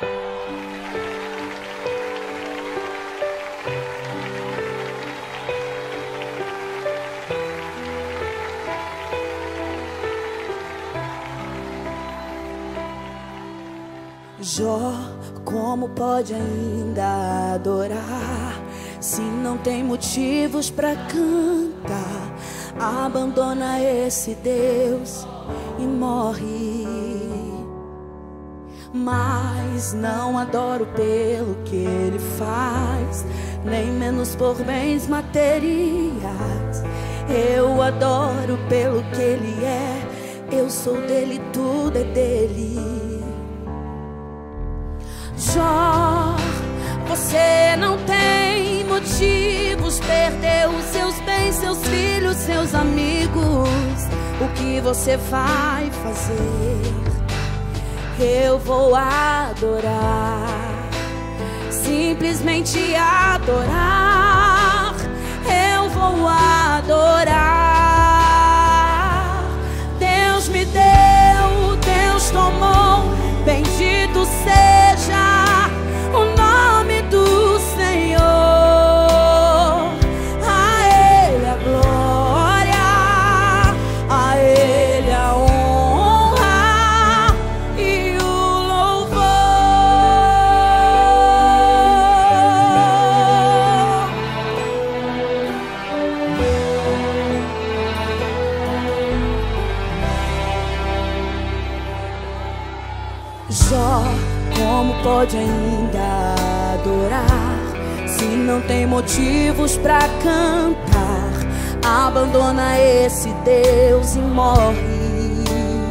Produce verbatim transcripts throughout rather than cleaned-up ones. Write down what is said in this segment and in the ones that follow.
Jó, como pode ainda adorar se não tem motivos pra cantar? Abandona esse Deus e morre. Mas não adoro pelo que ele faz, nem menos por bens materiais. Eu adoro pelo que ele é, eu sou dele, tudo é dele. Jó, você não tem motivos, perdeu os seus bens, seus filhos, seus amigos. O que você vai fazer? Eu vou adorar, simplesmente adorar. Eu vou adorar. Deus me deu, Deus tomou, bendito seja o nome do Senhor. A Ele a glória, a Ele a honra e o louvor. Jó, como pode ainda adorar se não tem motivos pra cantar? Abandona esse Deus e morre.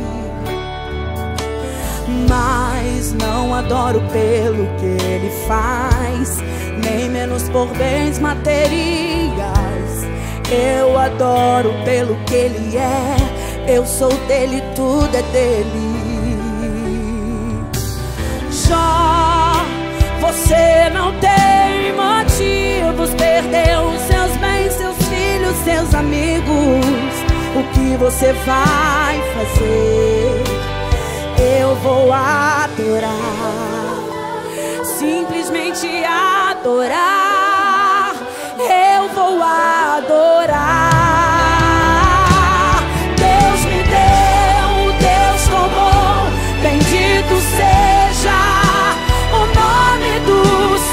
Mas não adoro pelo que ele faz, nem menos por bens materiais. Eu adoro pelo que ele é, eu sou dele, tudo é dele. Jó, você não tem motivos, perdeu os seus bens, seus filhos, seus amigos. O que você vai fazer? Eu vou adorar, simplesmente adorar. Eu vou adorar. Deus me deu, Deus tomou, bendito seja o nome do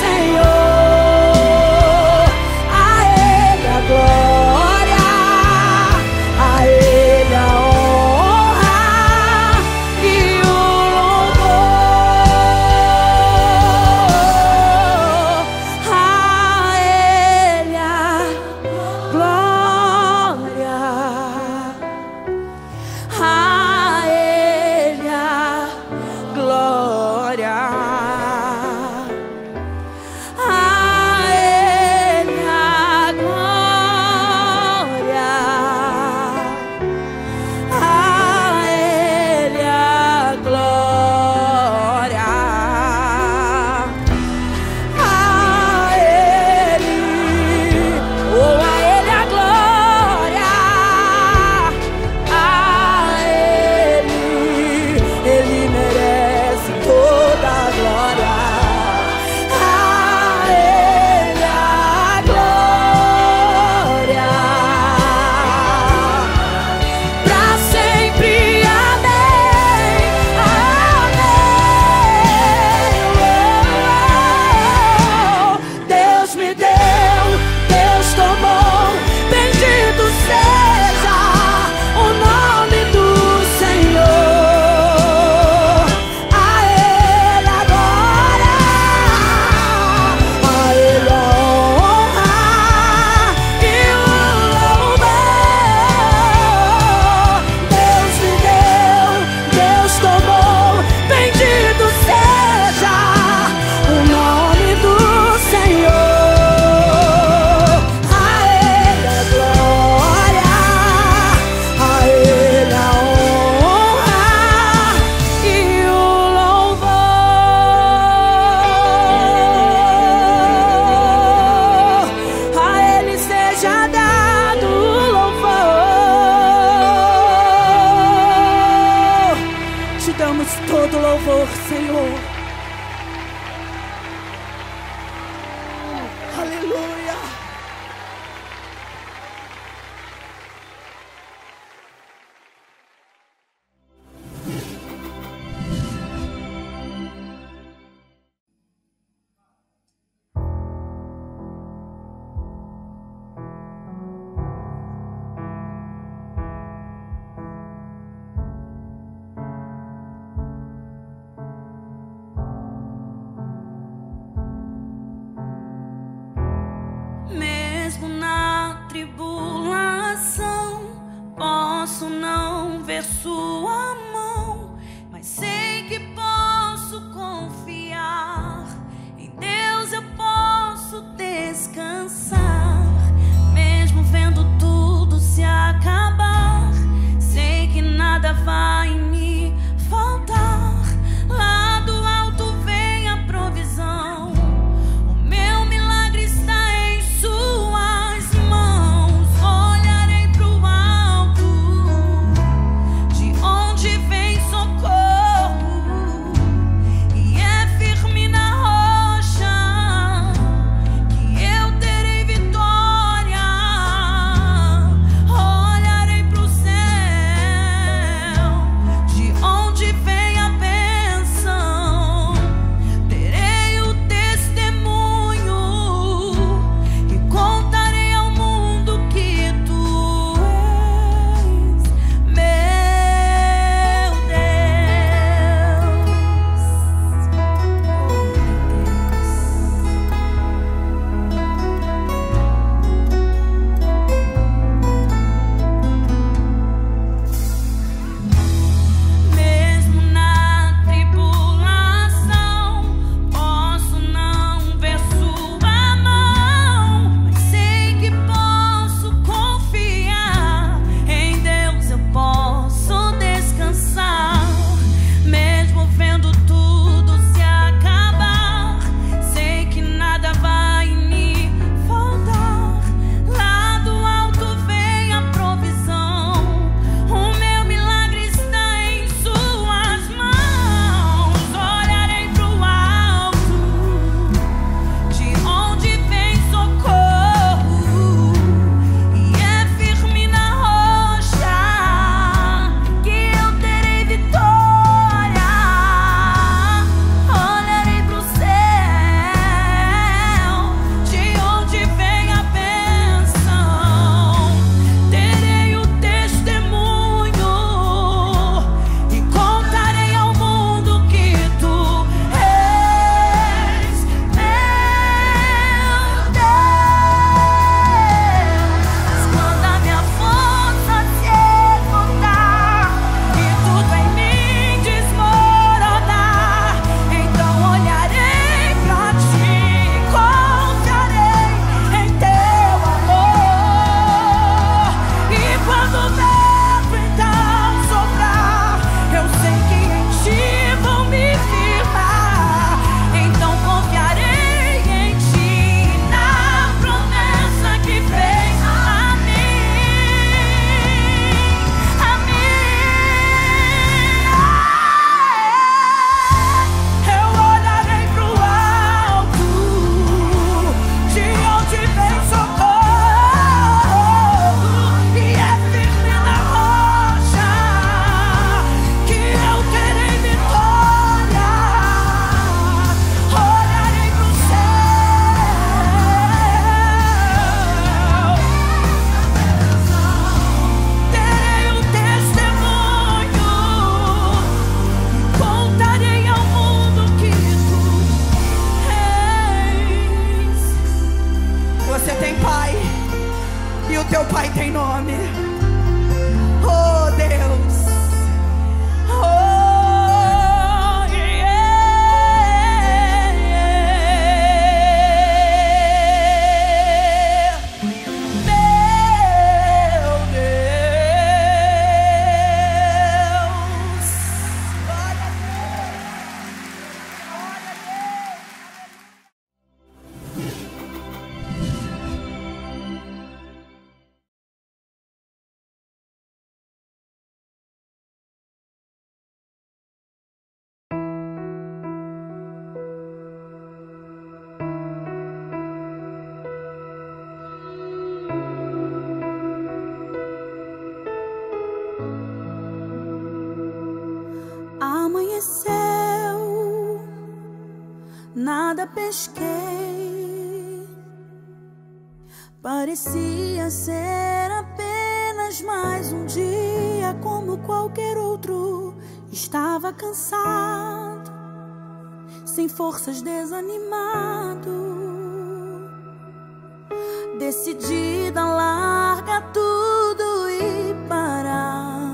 Senhor. A Ele a glória, a Ele a honra e o louvor. A Ele a glória, a Ele a glória. Todo louvor, Senhor. amanheceu, nada pesquei. Parecia ser apenas mais um dia como qualquer outro. Estava cansado, sem forças, desanimado, decidida a largar tudo e parar.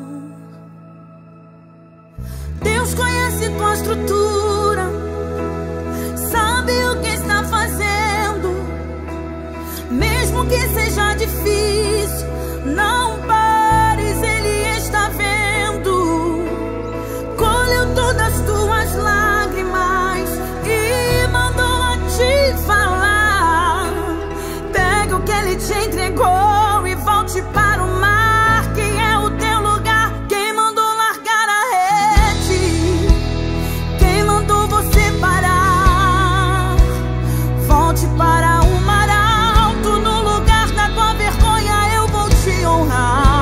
Deus conhece tua estrutura, sabe o que está fazendo. Mesmo que seja difícil, não pares, Ele está vendo. Colheu todas as tuas lágrimas e mandou a te falar. Pega o que Ele te entregou e volte para o mar, que é o teu lugar. Quem mandou largar a rede? Quem mandou você parar? Volte para o mar alto, no lugar da tua vergonha eu vou te honrar.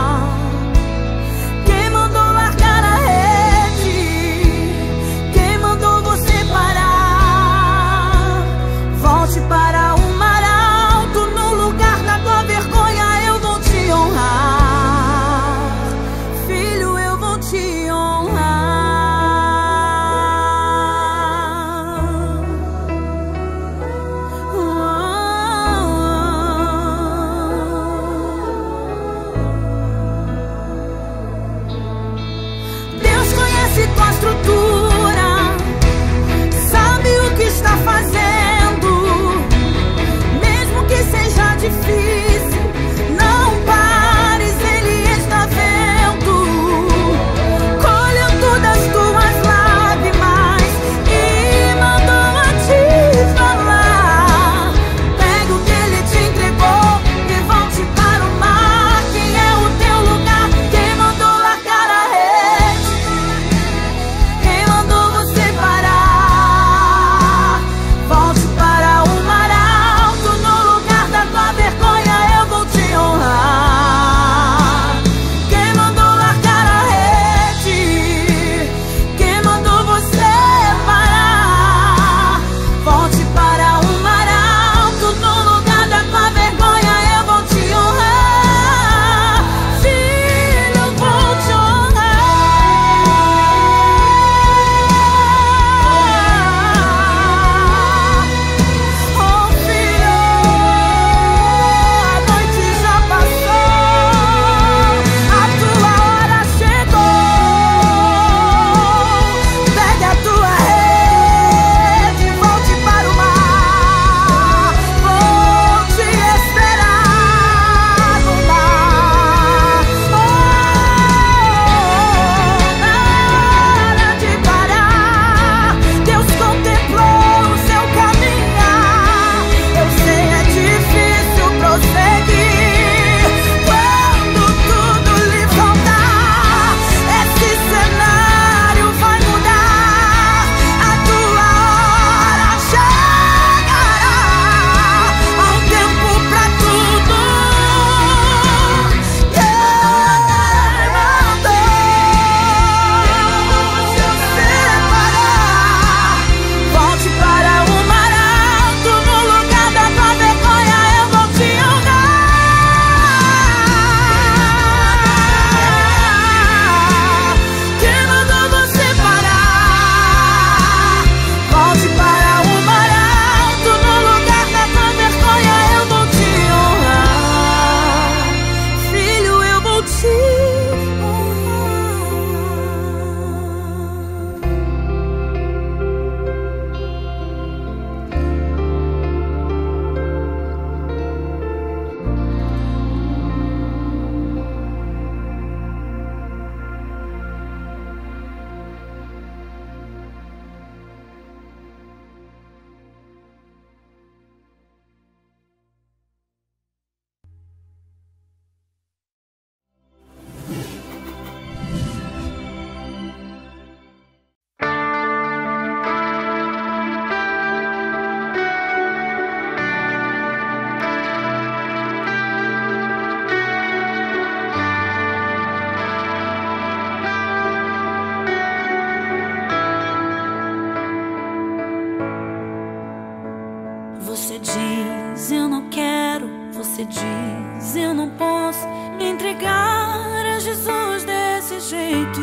Você diz, eu não posso me entregar a Jesus desse jeito.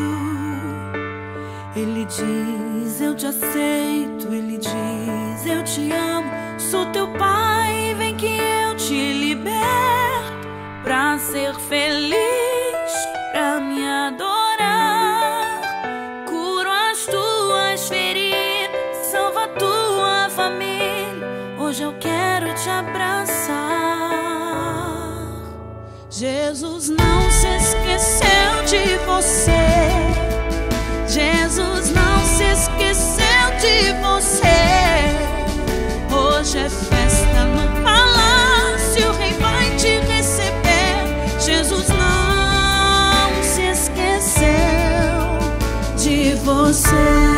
Ele diz, eu te aceito. Ele diz, eu te amo, sou teu pai, vem que eu te liberto. Pra ser feliz, pra me adorar, curo as tuas feridas, salva a tua família. Hoje eu quero te abraçar. Jesus não se esqueceu de você. Jesus não se esqueceu de você. Hoje é festa no palácio, o rei vai te receber. Jesus não se esqueceu de você.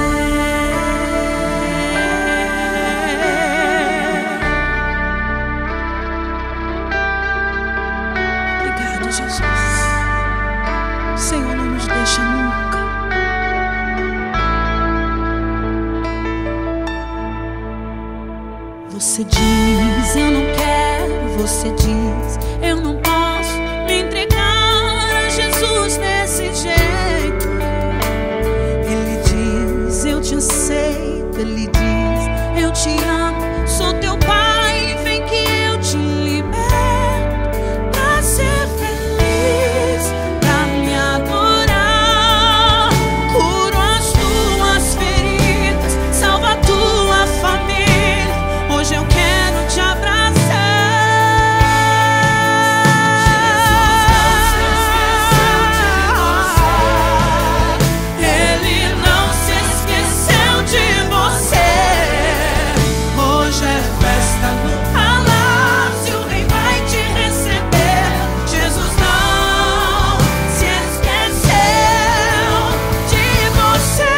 Senhor, não nos deixa nunca. Você diz, eu não quero. Você diz, eu não posso me entregar a Jesus desse jeito. Ele diz, eu te aceito. Ele diz, eu te amo, sou teu pai, vem que eu te liberto. Pra ser feliz, pra me adorar, curo as tuas feridas, salva a tua família. Hoje eu quero te abraçar. Ele não se esqueceu de você. Hoje é festa no palácio, o rei vai te receber. Jesus não se esqueceu de você.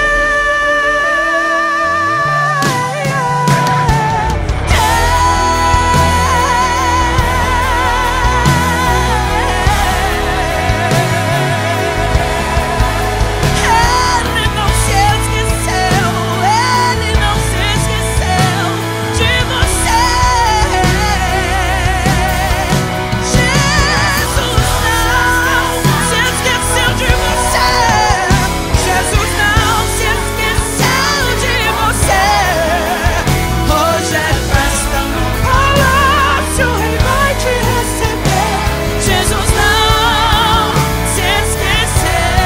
Ele não se esqueceu, ele não se esqueceu de você. Jesus não se esqueceu de você. Jesus não se esqueceu de você. Hoje é festa no palácio, o rei vai te receber. Jesus não se esqueceu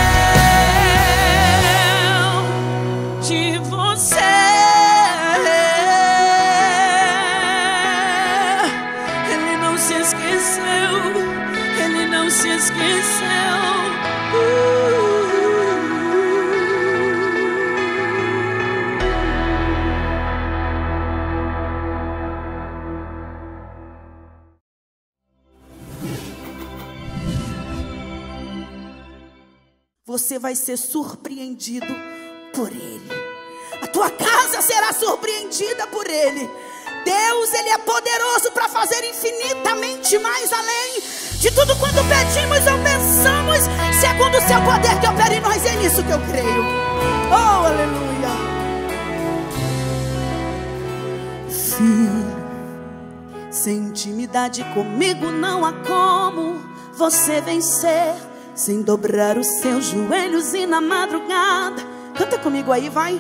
de você. Ele não se esqueceu. Ele não se esqueceu. Você vai ser surpreendido por Ele. A tua casa será surpreendida por Ele. Deus, Ele é poderoso para fazer infinitamente mais além de tudo quanto pedimos ou pensamos, segundo o seu poder que opera em nós. É nisso que eu creio. Oh, aleluia. Filho, sem intimidade comigo não há como você vencer, sem dobrar os seus joelhos e na madrugada. Canta comigo aí, vai.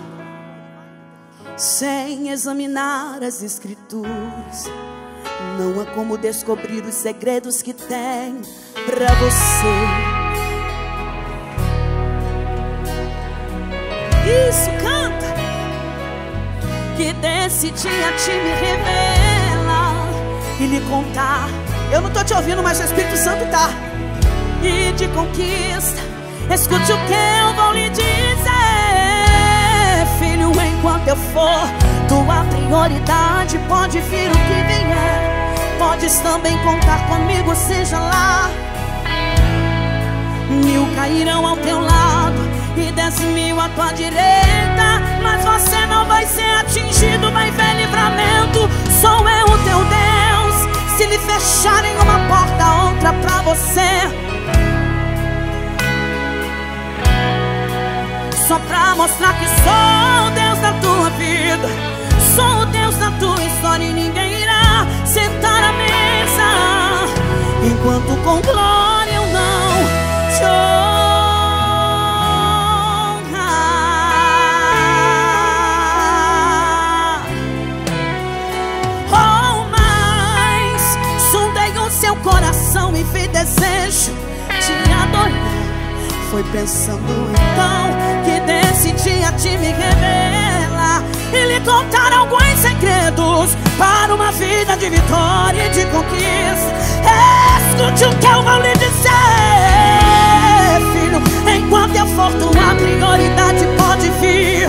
Sem examinar as escrituras, não há como descobrir os segredos que tenho pra você. Isso, canta. Que desse dia te me revela e lhe contar. Eu não tô te ouvindo, mas o Espírito Santo tá. E de conquista, escute o que eu vou lhe dizer. Filho, enquanto eu for tua prioridade, pode vir o que vier, podes também contar comigo, seja lá. Mil cairão ao teu lado e dez mil à tua direita, mas você não vai ser atingido, vai ver livramento. Sou eu o teu Deus. Se lhe fecharem uma porta, outra pra você, só pra mostrar que sou o Deus da tua vida, sou o Deus da tua história, e ninguém irá sentar à mesa enquanto com glória eu não te honrar. Oh, mas sondei o seu coração e vi desejo te adorar. Foi pensando então que decidi a te me revelar e lhe contar alguns segredos para uma vida de vitória e de conquista. Escute o que eu vou lhe dizer, filho. Enquanto eu for tua prioridade, pode vir.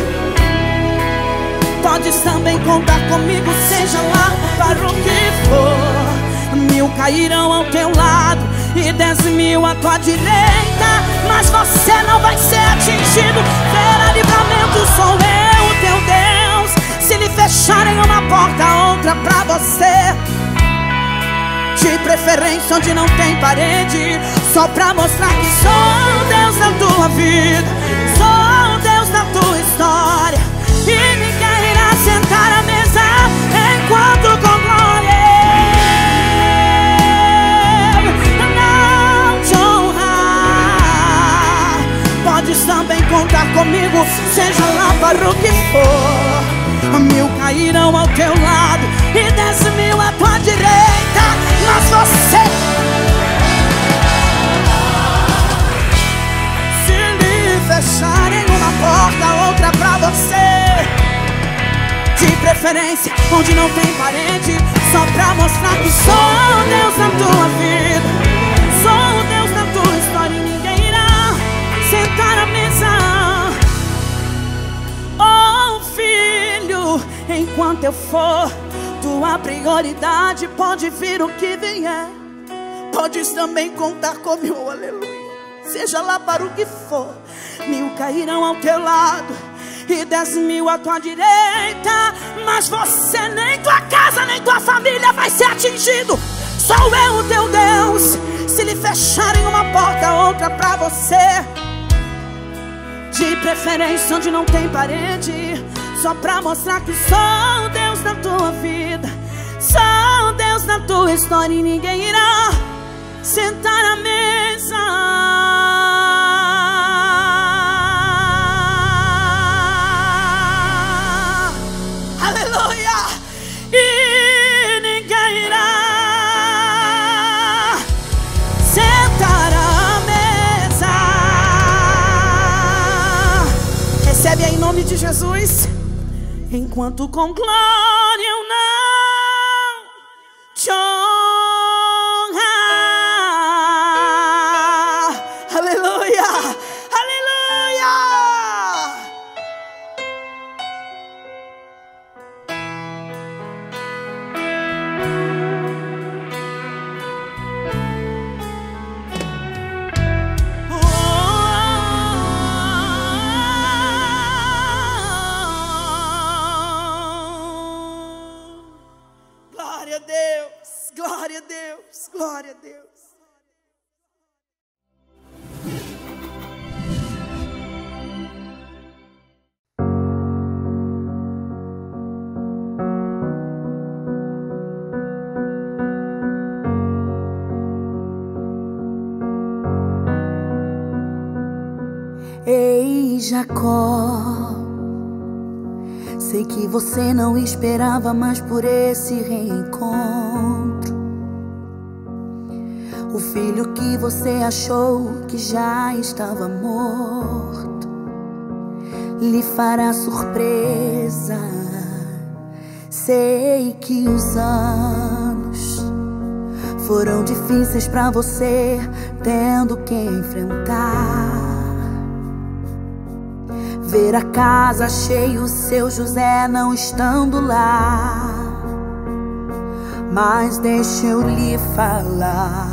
Podes também contar comigo, seja lá para o que for. Mil cairão ao teu lado e dez mil à tua direita, mas você não vai ser atingido. Verá livramento, sou eu, o teu Deus. Se lhe fecharem uma porta, outra pra você, de preferência onde não tem parede, só pra mostrar que sou Deus na tua vida, sou Deus na tua história. E ninguém irá sentar à mesa enquanto com glória também contar comigo, seja lá para o que for. Mil cairão ao teu lado e dez mil à tua direita, mas você, se lhe fecharem uma porta, outra pra você, de preferência onde não tem parede, só pra mostrar que sou Deus na tua vida, sou Deus na tua história. E ninguém irá sentar à mesa. Oh, filho, enquanto eu for tua prioridade, pode vir o que vier. Podes também contar comigo, aleluia. Seja lá para o que for. Mil cairão ao teu lado e dez mil à tua direita, mas você, nem tua casa, nem tua família vai ser atingido. Sou eu, o teu Deus. Se lhe fecharem uma porta, outra pra você, de preferência onde não tem parede, só pra mostrar que sou Deus na tua vida, sou Deus na tua história. E ninguém irá sentar à mesa. Aleluia! E ninguém irá sentar à mesa. Recebe aí em nome de Jesus. Enquanto com glória eu não te honrar. Aleluia, aleluia. Glória a Deus, glória a Deus, glória a Deus. Ei, Jacó, sei que você não esperava mais por esse reencontro. O filho que você achou que já estava morto lhe fará surpresa. Sei que os anos foram difíceis pra você, tendo que enfrentar. Ver a casa cheia, o seu José não estando lá. Mas deixa eu lhe falar.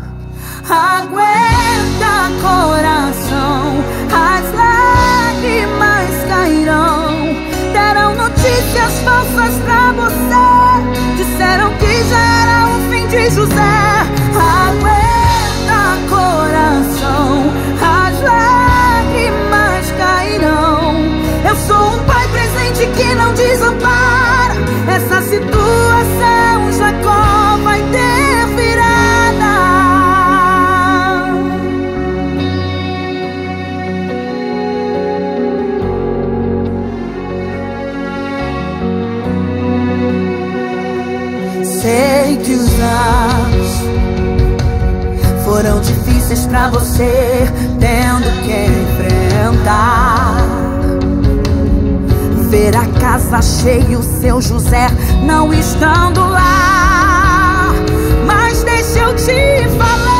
Aguenta, coração, as lágrimas cairão. Deram notícias falsas pra você, disseram que já era o fim de José. Aguenta, coração, as lágrimas cairão. Eu sou um pai presente que não desampara. Essa situação Jacó vai ter virada. Muitos anos foram difíceis pra você, tendo que enfrentar. Ver a casa cheia, o seu José não estando lá. Mas deixa eu te falar,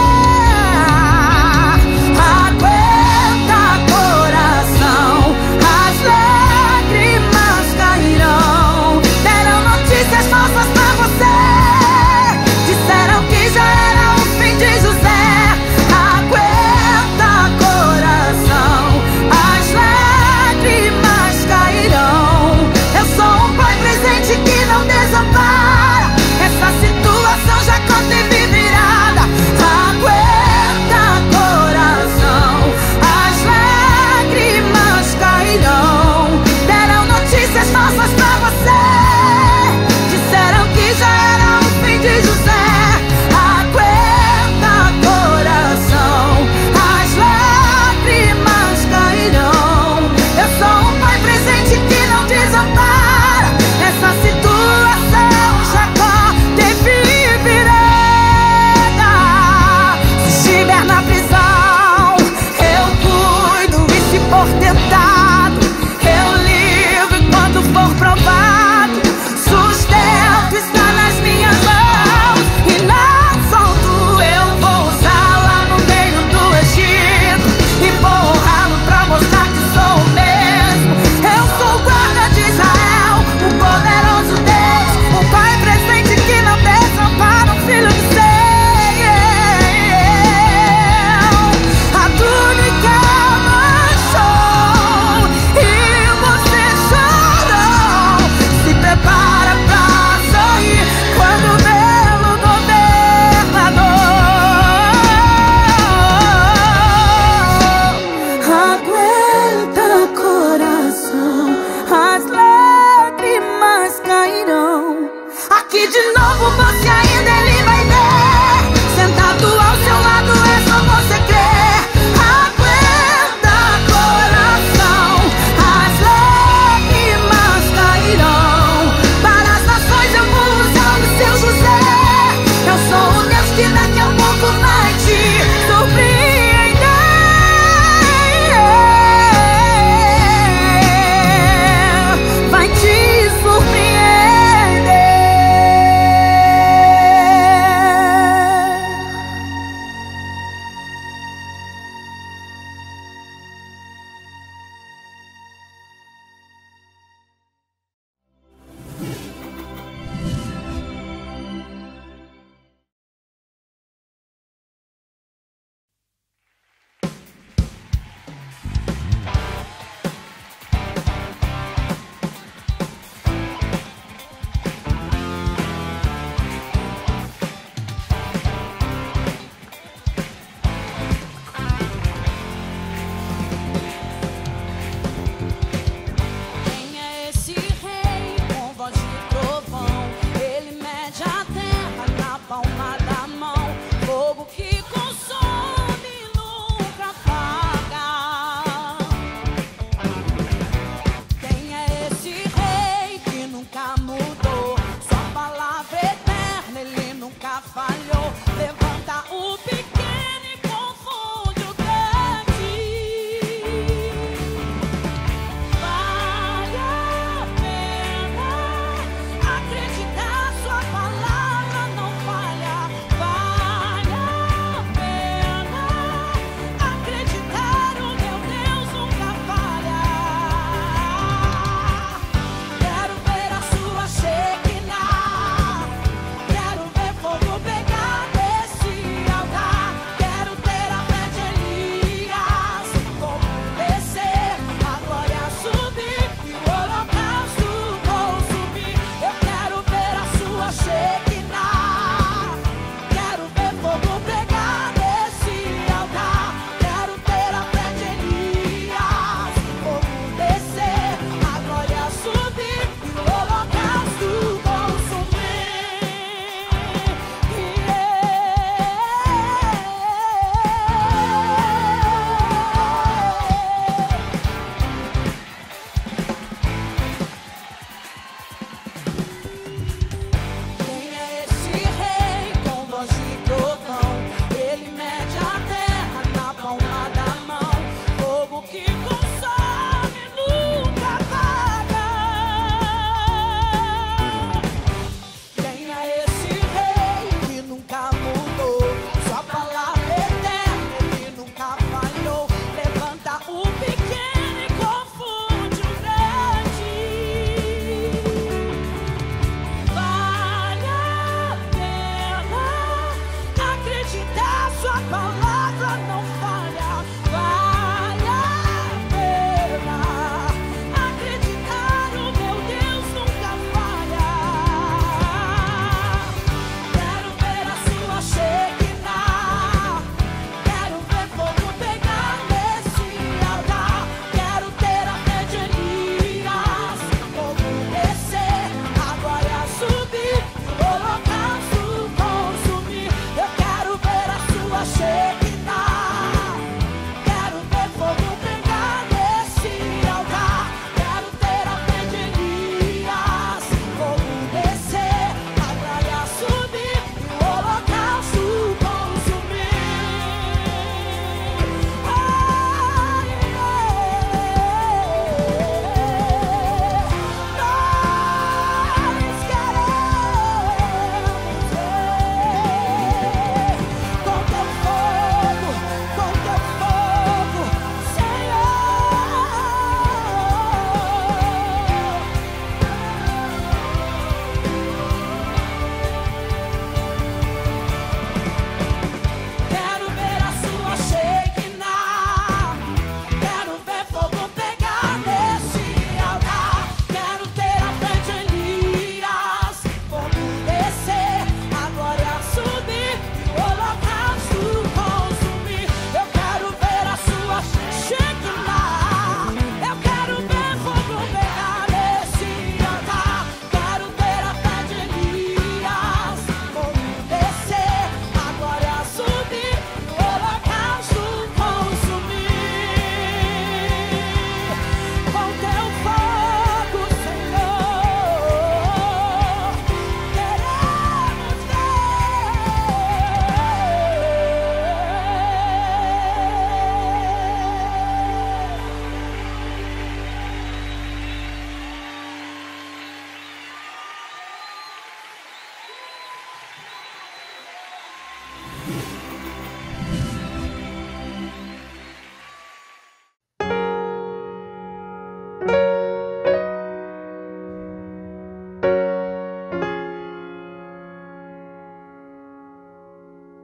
aguenta coração, as lágrimas cairão. Deram notícias falsas pra você, disseram que já era o fim de José. Aguenta coração, as lágrimas cairão. Eu sou um pai presente que não desampara, essa situação já conteve virada. Aguenta coração, as lágrimas cairão. Deram notícias falsas pra você, disseram que já era o fim de José. Aguenta coração, as lágrimas cairão. Eu sou um pai presente que não desampara, essa situação já teve virada. Se estiver na prisão, eu cuido, e se for tentado, eu livro quando for provado. Sustento está nas minhas mãos e não solto. Eu vou usar lá no meio do Egito e borrá-lo pra mostrar que sou o mesmo. Eu sou o guarda de Israel, o poderoso Deus, o pai presente que não desampara um filho de seu. A túnica manchou e você chorou. Se prepara pra sorrir quando vê o governador. Aguenta coração, as lágrimas cairão. Aqui de novo você ainda ele vai ver, sentado ao seu lado é só você crer. Aguenta coração, as lágrimas cairão. Para as nações eu vou usar o seu José. Eu sou o Deus que daqui a pouco vai te surpreender. Vai te surpreender.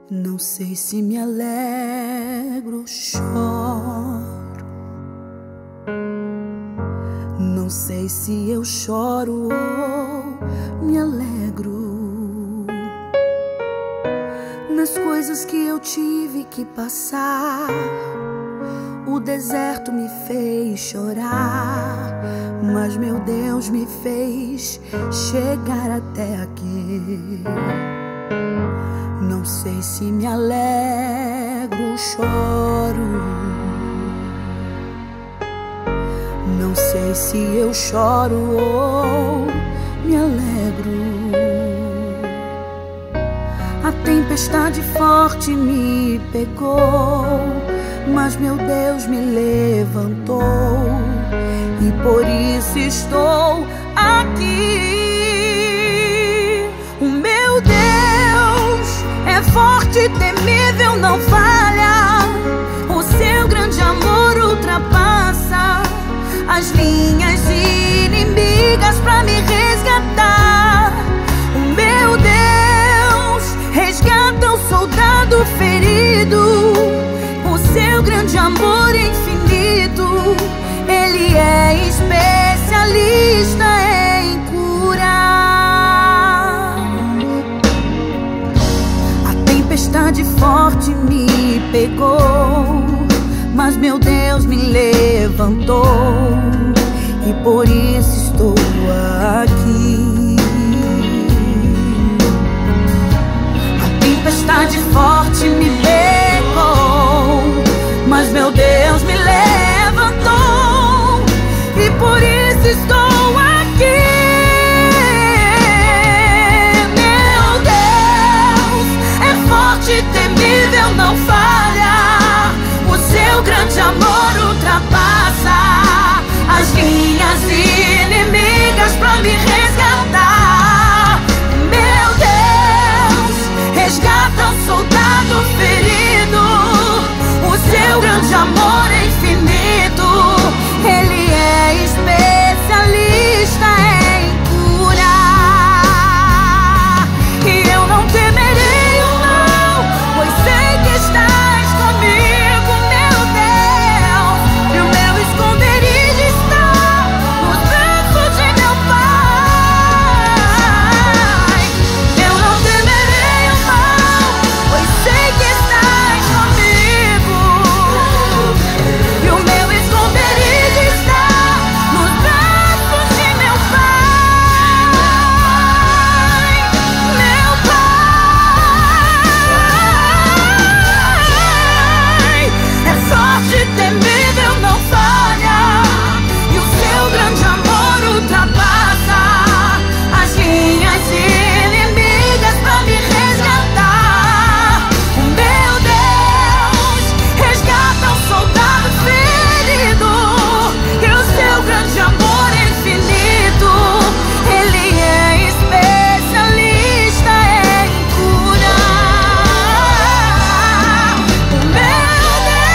Não sei se me alegro ou choro. Não sei se eu choro ou me alegro. Nas coisas que eu tive que passar, o deserto me fez chorar, mas meu Deus me fez chegar até aqui. Não sei se me alegro ou choro. Não sei se eu choro ou me alegro. A tempestade forte me pegou, mas meu Deus me levantou, e por isso estou aqui. O meu Deus é forte e temível, não falha. O seu grande amor ultrapassa as linhas inimigas pra me resgatar. O meu Deus resgata o soldado ferido. O seu grande amor infinito, Ele é especialista em curar. A tempestade forte me pegou, mas meu Deus me levantou, e por isso estou aqui. A tempestade forte me pegou, mas meu Deus me levantou, e por isso estou aqui. Meu Deus é forte e temível, não falha. O seu grande amor ultrapassa as linhas inimigas pra me resgatar. Meu Deus resgata o soldado ferido. O seu grande amor é infinito, Ele é especialista em curar. E eu não temerei o mal, pois sei que estás comigo, meu Deus. E o meu esconderijo está nos braços de meu Pai. Eu não temerei o mal, pois sei que estás comigo. E o meu esconderijo está nos braços de meu Pai. Meu Pai é forte e temível, não falha. E o seu grande amor ultrapassa as linhas inimigas pra me resgatar. O meu Deus resgata o soldado ferido, e o seu grande amor é infinito, Ele é especialista em curar. O meu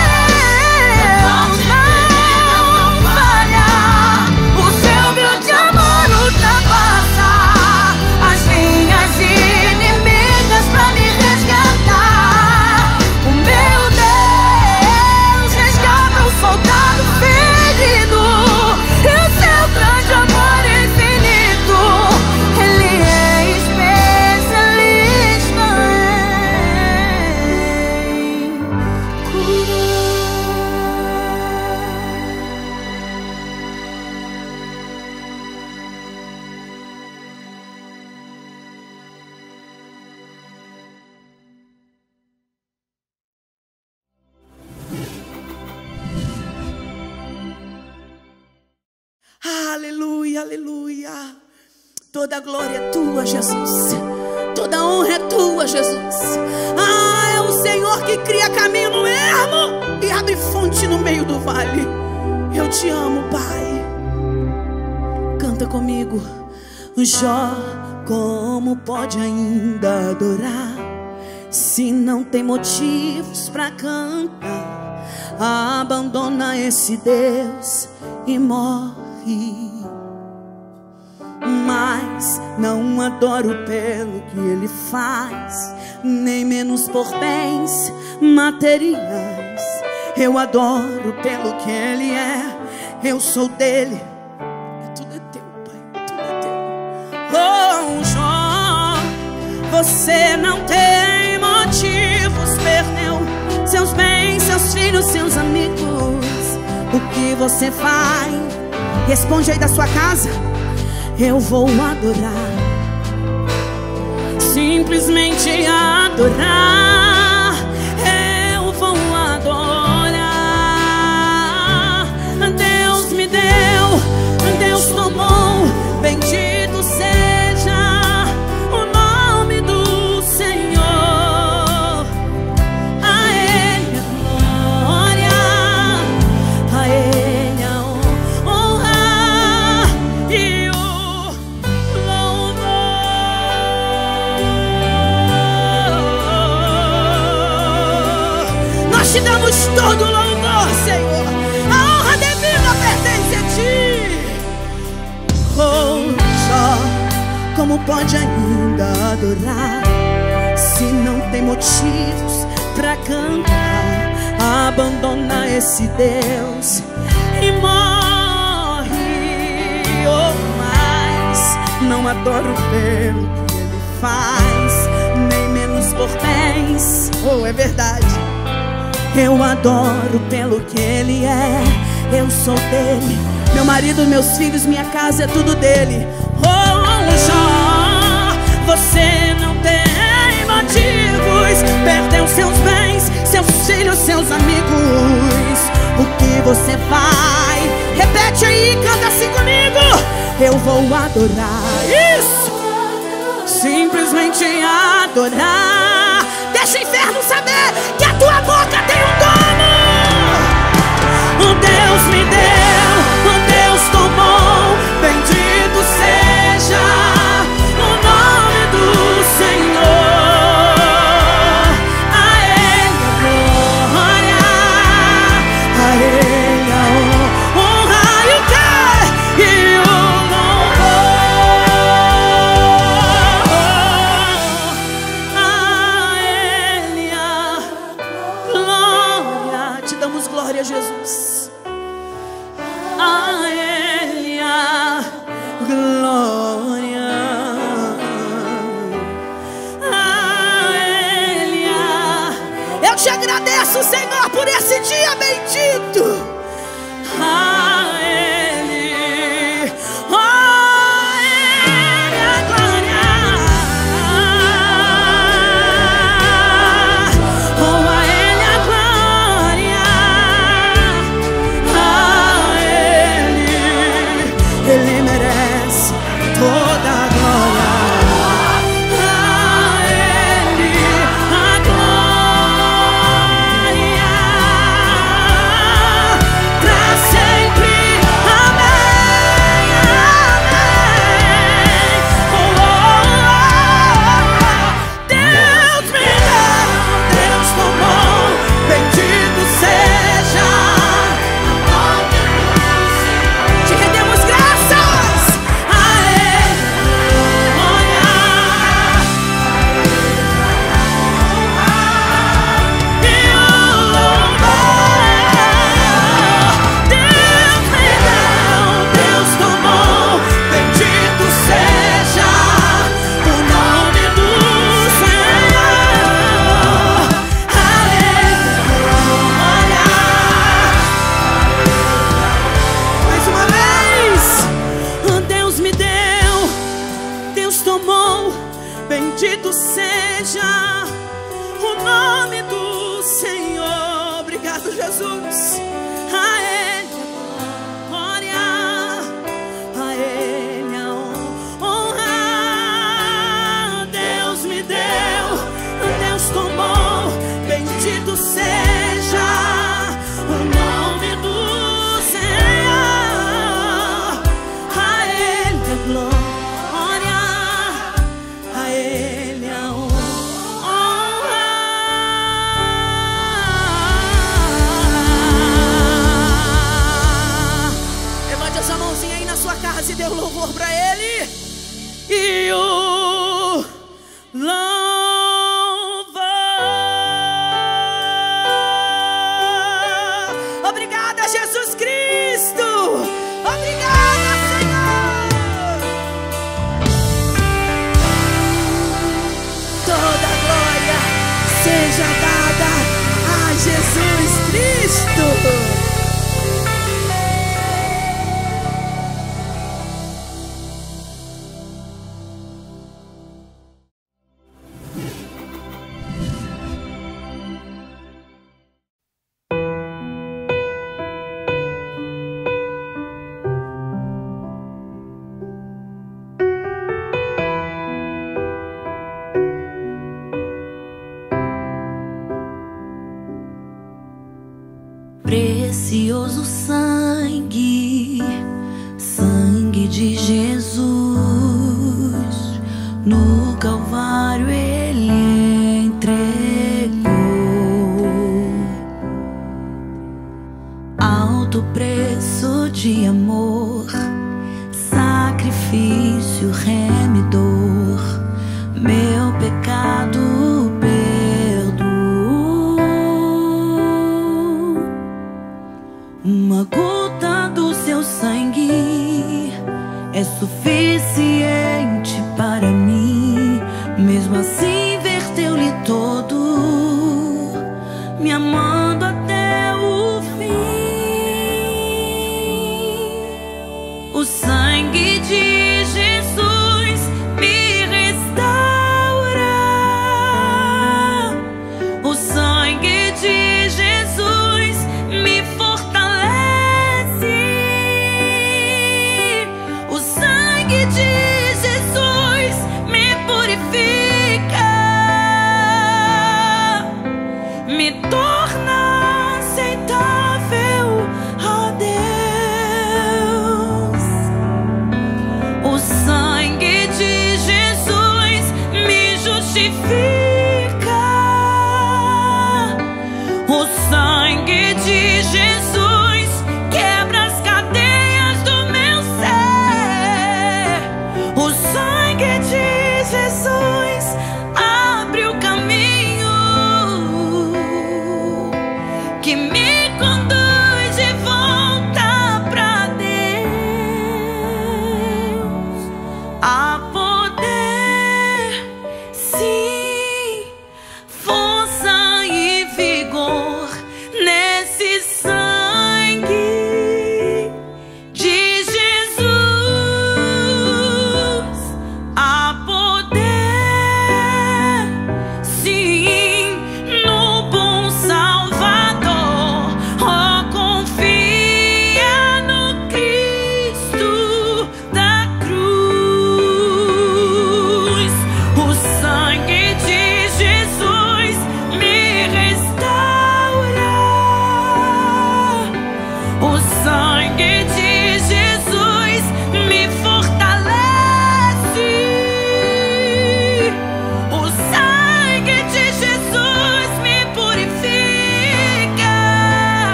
Deus não falha. O seu grande amor ultrapassa as linhas inimigas pra me resgatar. O meu Deus resgata o soldado ferido, e o seu grande amor é infinito, Ele é especialista em Aleluia, aleluia. Toda glória é tua, Jesus. Toda honra é tua, Jesus. Ah, é o Senhor que cria caminho no ermo e abre fonte no meio do vale. Eu te amo, Pai. Canta comigo. Jó, como pode ainda adorar se não tem motivos pra cantar? Abandona esse Deus e morre. Mas mais, não adoro pelo que ele faz, nem menos por bens materiais. Eu adoro pelo que ele é, eu sou dele. Tudo é teu, Pai, tudo é teu. Oh, Jó, você não tem motivos, perdeu seus bens, seus filhos, seus amigos. O que você vai? Responde aí da sua casa. Eu vou adorar, simplesmente adorar. Eu vou adorar. Deus me deu, Deus tomou. Bendito seja o nome do Senhor. A Ele a glória, a Ele a honra e o louvor. Nós te damos todo o louvor, Senhor. A honra devida pertence a ti. Oh, Jó, como pode ainda adorar se não tem motivos pra cantar? Abandona esse Deus e morre. Oh, mas não adoro pelo que ele faz, nem menos por bens. Oh, é verdade. Eu adoro pelo que ele é, eu sou dele. Meu marido, meus filhos, minha casa é tudo dele. Oh, Jó, você não tem motivos, perdeu seus bens, seus filhos, seus amigos. O que você vai? Repete aí, canta assim comigo. Eu vou adorar. Isso! Simplesmente adorar. Deixa o inferno saber que a tua boca tem um dono. O Deus me deu, o Deus tomou. Bendito seja o nome do Senhor. A Ele a glória, a Ele a honra e o quê? E o louvor. A Ele a glória. Te damos glória, Jesus. A Ele a glória, a Ele a... Eu te agradeço, Senhor, por esse dia bendito. A Ele, a Ele a glória, oh, a Ele a glória. Ele merece toda a glória. A Ele a glória pra sempre. Amém, amém. Oh, oh, oh. Deus me deu, Deus tomou. Bendito seja. Te rendemos graças. A Ele glória e o louvor. Deus me deu, Deus tomou. Bendito seja o nome do Senhor. A Ele glória. Mais uma vez. Deus me deu, Deus tomou. Bendito seja o nome do Senhor. Obrigado, Jesus. A Ele a glória, a Ele a honra. Deus me deu, Deus tomou. Bendito seja o nome do Senhor. A Ele a glória, a Ele a honra. Levante essa mãozinha aí na sua casa e dê um louvor pra Ele. e o louvar. Obrigada, Jesus Cristo. Obrigada, Senhor. Toda glória seja dada a Jesus Cristo. Precioso sangue, sangue de Jesus, no Calvário Ele entregou. Alto preço de amor, sacrifício remidor, meu pecado uma gota do seu sangue é suficiente para mim. Mesmo assim verteu-lhe todo, me amando até o fim. O sangue de Jesus me restaura. O sangue de Jesus me fortalece. Me torna aceitável a Deus. O sangue de Jesus me justifica. O sangue de Jesus quebra as cadeias do meu ser.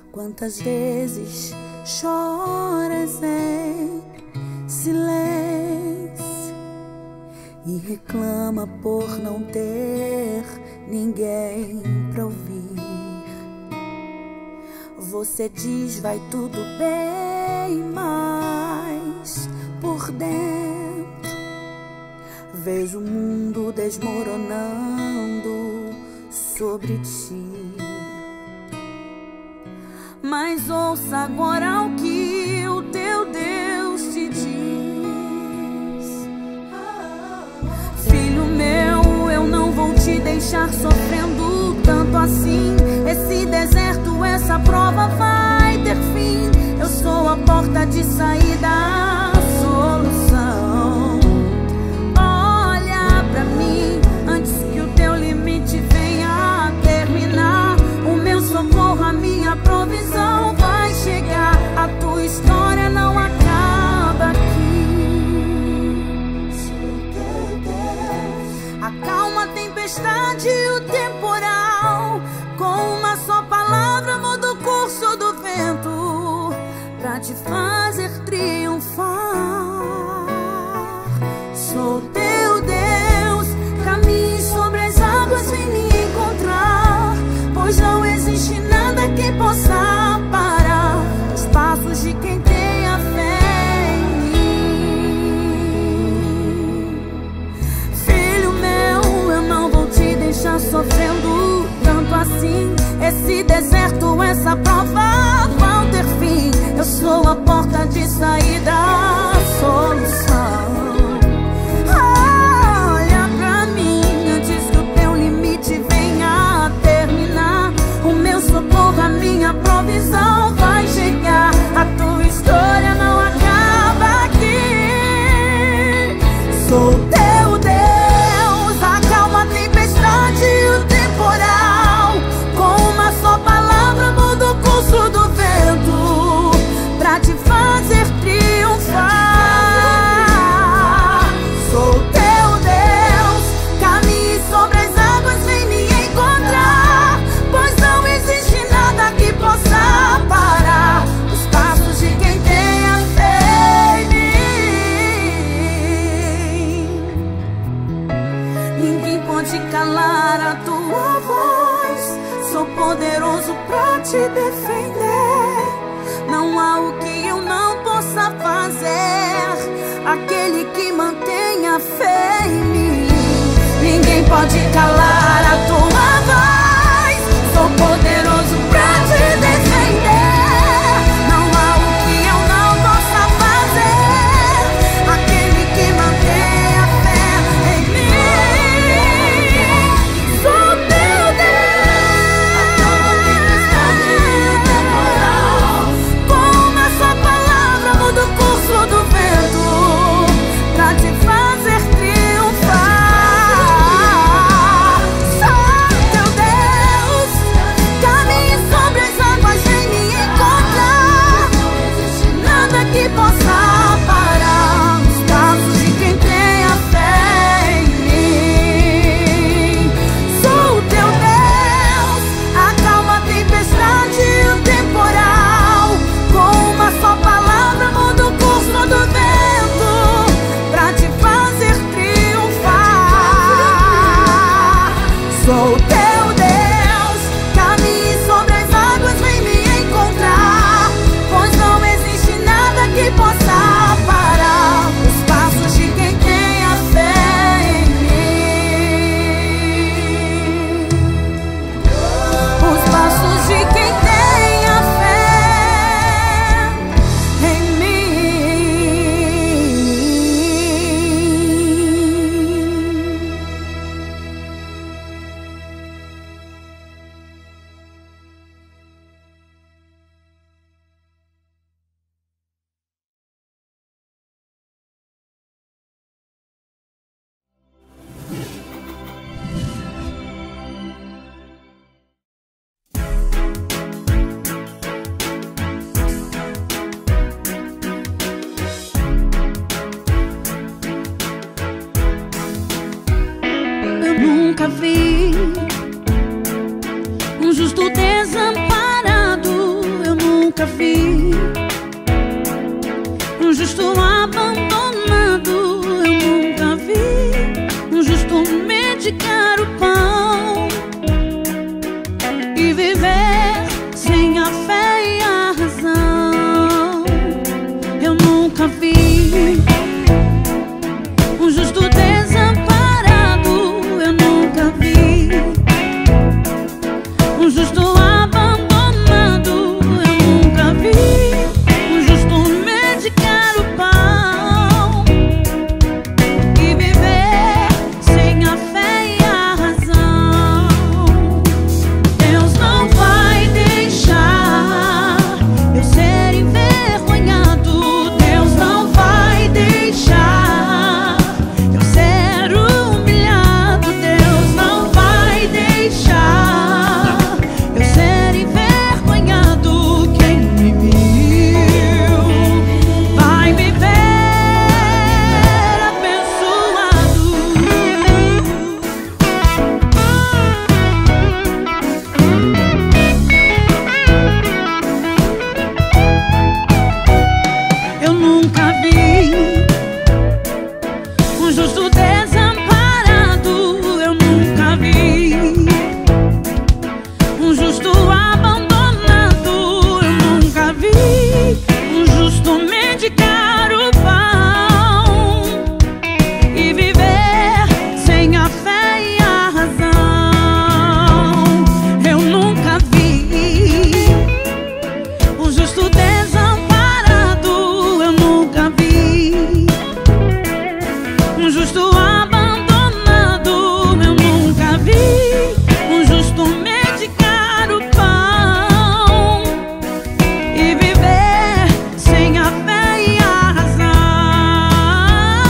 Quantas vezes choras em silêncio e reclama por não ter ninguém pra ouvir. Você diz vai tudo bem, mas por dentro vês o mundo desmoronando sobre ti. Mas ouça agora o que o teu Deus te diz. Filho meu, eu não vou te deixar sofrendo tanto assim. Esse deserto, essa prova vai ter fim. Eu sou a porta de saída, a solução. Olha pra mim antes que o teu limite venha a terminar. O meu socorro, a minha provisão vai chegar. A tua história não acaba aqui. Acalma a tempestade e o temporal. Com uma só palavra muda o curso do vento pra te fazer triunfar. Sou teu Deus, caminhe sobre as águas, vem me encontrar. Pois não existe nada que possa parar os passos de quem tem a fé em mim. Filho meu, eu não vou te deixar sofrendo tanto assim. Esse deserto, essa prova vão ter fim. Eu sou a porta de saída, a solução. Olha pra mim antes que o teu limite venha a terminar. O meu socorro, a minha provisão vai chegar. A tua história não acaba aqui. Sou teu Deus, acalma a tempestade e o temporal. Com uma só palavra muda o curso do vento pra te fazer triunfar. Sou teu Deus, caminhe sobre as águas, vem me encontrar. Pois não existe nada que possa parar os passos de quem tem a fé em mim. Ninguém pode calar a tua voz. Sou poderoso pra te defender. Não há o que eu não possa fazer. Aquele que mantém a fé em mim. Ninguém pode calar a tua voz. Sou poderoso pra te defender. Não há o que eu não possa fazer. Aquele que mantém a fé em mim. Sou teu Deus. Com uma só palavra muda o curso do vento pra te fazer triunfar. nunca vi um justo abandonado. Eu nunca vi um justo medicar o pão e viver sem a fé e a razão. Eu nunca vi um justo desamparado. Eu nunca vi um justo abandonado. Eu nunca vi um justo medicar o pão e viver sem a fé e a razão. Deus não vai deixar eu ser envergonhado. Deus não vai deixar eu ser humilhado. Deus não vai deixar eu ser envergonhado. Quem me viu vai me ver abençoado. Eu nunca vi um justo desamparado. Eu nunca vi um justo abandonado. Eu nunca vi um justo medicar o pão e viver sem a fé e a razão. Eu nunca vi um justo desamparado. Eu nunca vi um justo abandonado. Eu nunca vi um justo medicar o pão e viver sem a fé e a razão.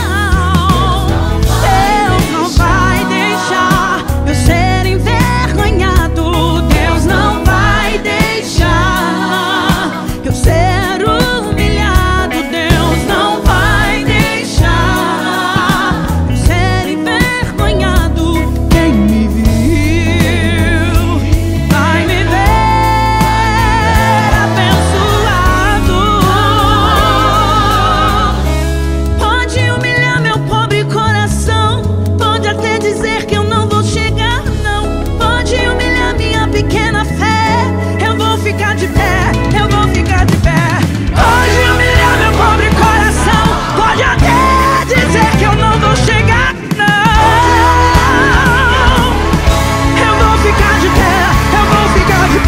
Deus não vai deixar eu ser envergonhado. Deus não vai deixar eu ser humilhado. Deus não vai deixar eu ser envergonhado. Quem me viu vai me ver abençoado. Pode humilhar meu pobre coração, pode até dizer que eu não vou chegar, não. Pode humilhar minha pequena fé, eu vou ficar de pé, eu vou ficar de pé. Pode humilhar meu pobre coração, pode até dizer que eu não vou chegar, não. Eu vou ficar de pé, eu vou ficar de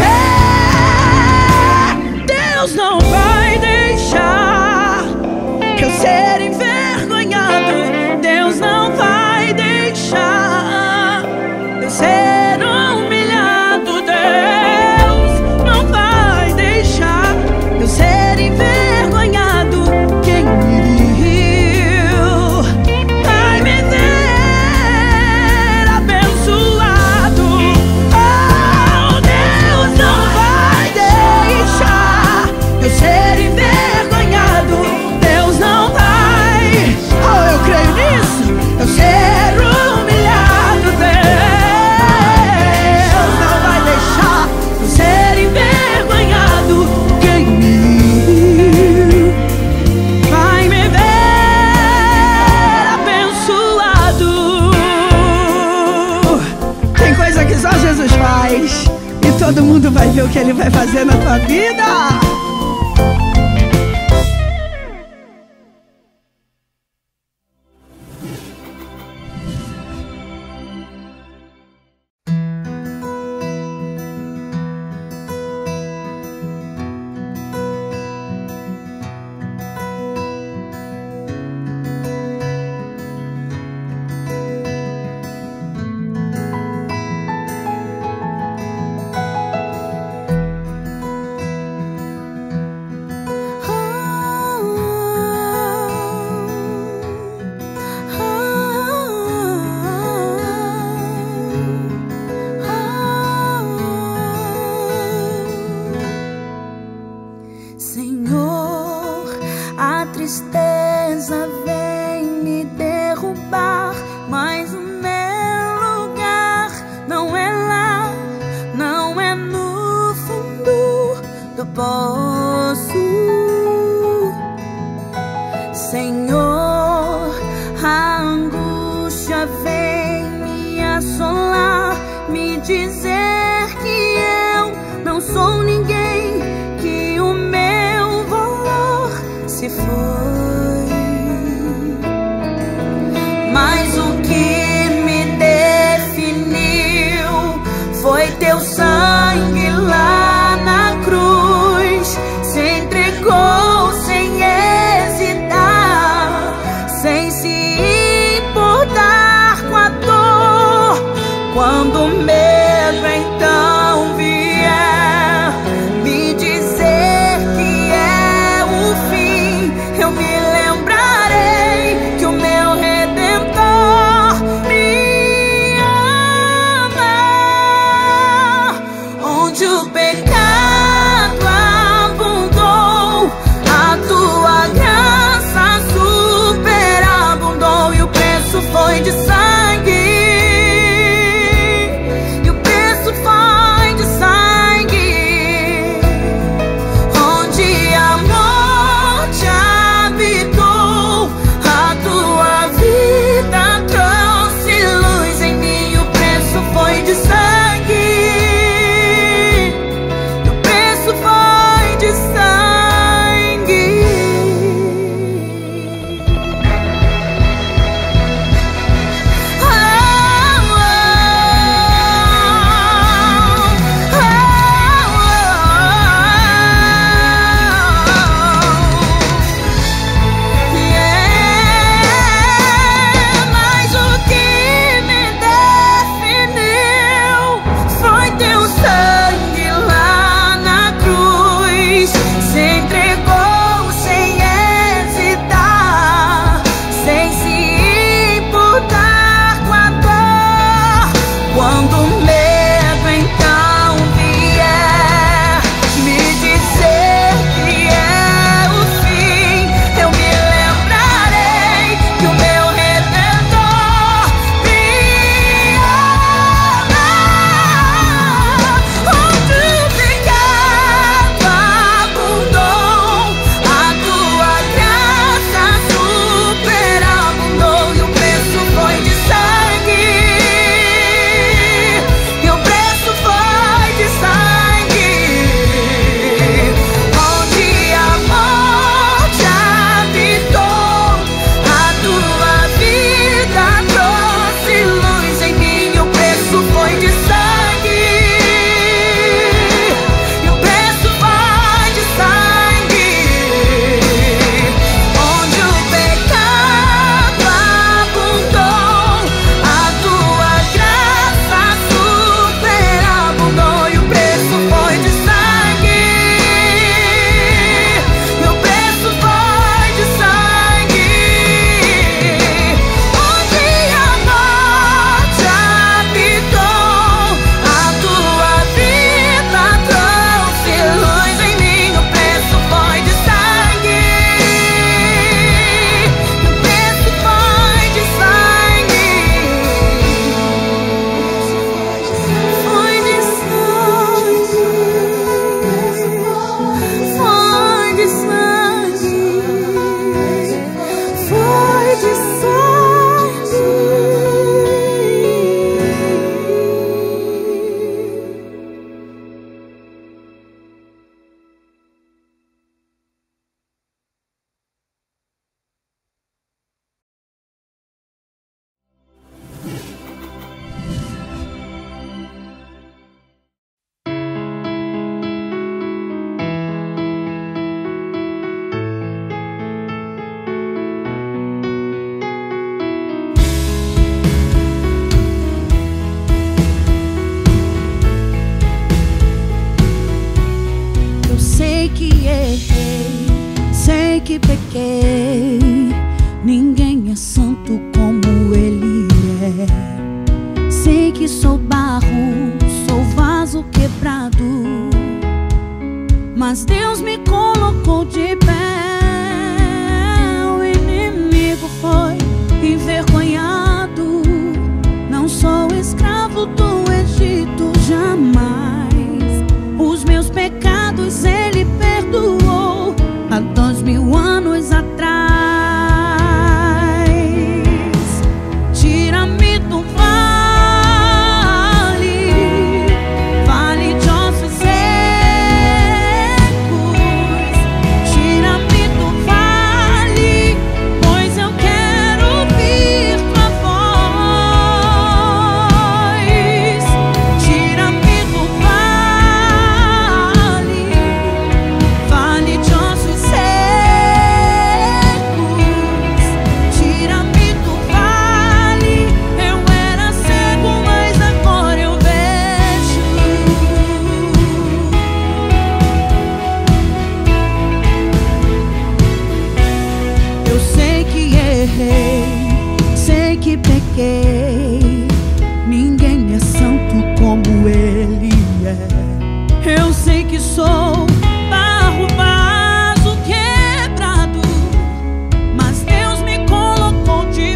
pé. Deus não vai deixar eu ser envergonhado. Deus não vai deixar eu ser humilhado. Deus não vai deixar eu ser envergonhado. Quem me viu vai me ver abençoado. Oh, Deus não vai deixar eu ser envergonhado. Deus não vai, oh, eu creio nisso, eu ser humilhado. Deus não vai deixar eu ser envergonhado. Quem me viu vai me ver abençoado. Tem coisa que só Jesus faz e todo mundo vai ver o que Ele vai fazer na tua vida. tristeza vem me derrubar, mas o meu lugar não é lá, não é no fundo do posso, Senhor. A angústia vem me assolar, me dizer que eu não sou ninguém, que o meu valor se foi. Mas o que me definiu foi teu sangue lá na cruz. Se entregou sem hesitar, sem se importar com a dor. Quando o medo então vier me dizer que é o fim, eu me lembrarei que o meu Redentor me ama. Onde o pecado abundou, a tua graça superabundou, e o preço foi de sangue. E o preço foi de sangue. Onde a morte habitou, a tua vida trouxe luz em mim. O preço foi de sangue. E o preço foi de sangue. Ah, ah, ah, yeah. Mas o que me definiu foi teu sangue lá na cruz. Se entregou sem hesitar, sem se importar com a dor. Quando o medo então vier me dizer que é o fim, eu me lembrarei que o meu Redentor me ama. Onde o pecado abundou, a tua graça superabundou, e o preço foi de sangue. E o preço foi de sangue. Onde a morte habitou, a tua vida trouxe luz em mim. O preço foi de sangue. E o preço foi de sangue. Onde o pecado abundou, a tua graça superabundou, e o preço foi de sangue. E o preço foi de sangue. Onde a morte habitou, a tua vida trouxe luz em mim. O preço foi de sangue. E o preço foi de sangue. Foi de sangue. Foi de sangue. Foi de sangue. Eu sei que errei, sei que pequei. Ninguém é santo como Ele é. Sei que sou barro, sou vaso quebrado, mas Deus me colocou de pé. O inimigo foi envergonhado. Não sou escravo do Egito, jamais. Os meus pecados Ele pequei. Ninguém é santo como Ele é. Eu sei que sou barro, vaso quebrado, mas Deus me colocou de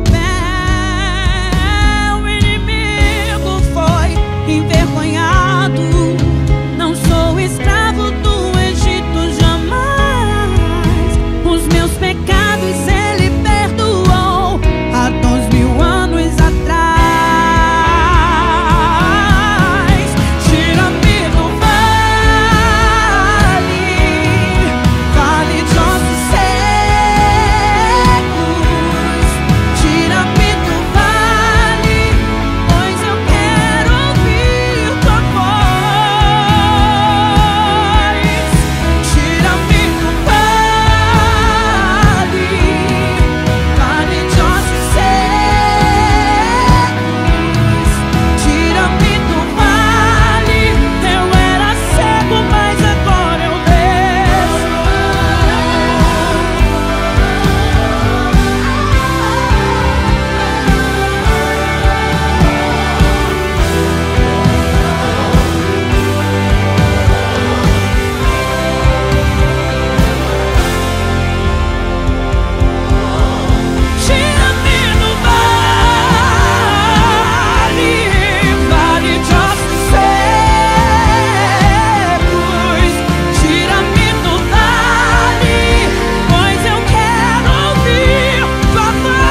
pé. O inimigo foi envergonhado. Não sou escravo do Egito jamais. Os meus pecados Ele perdoou há dois mil anos atrás. Tira-me do vale, vale de ossos secos. Tira-me do vale, pois eu quero ouvir tua voz. Tira-me do vale, vale de ossos secos. Tira-me do vale. Eu era cego, mas agora eu vejo. Tira-me do vale, vale de ossos secos. Tira-me do vale, pois eu quero ouvir tua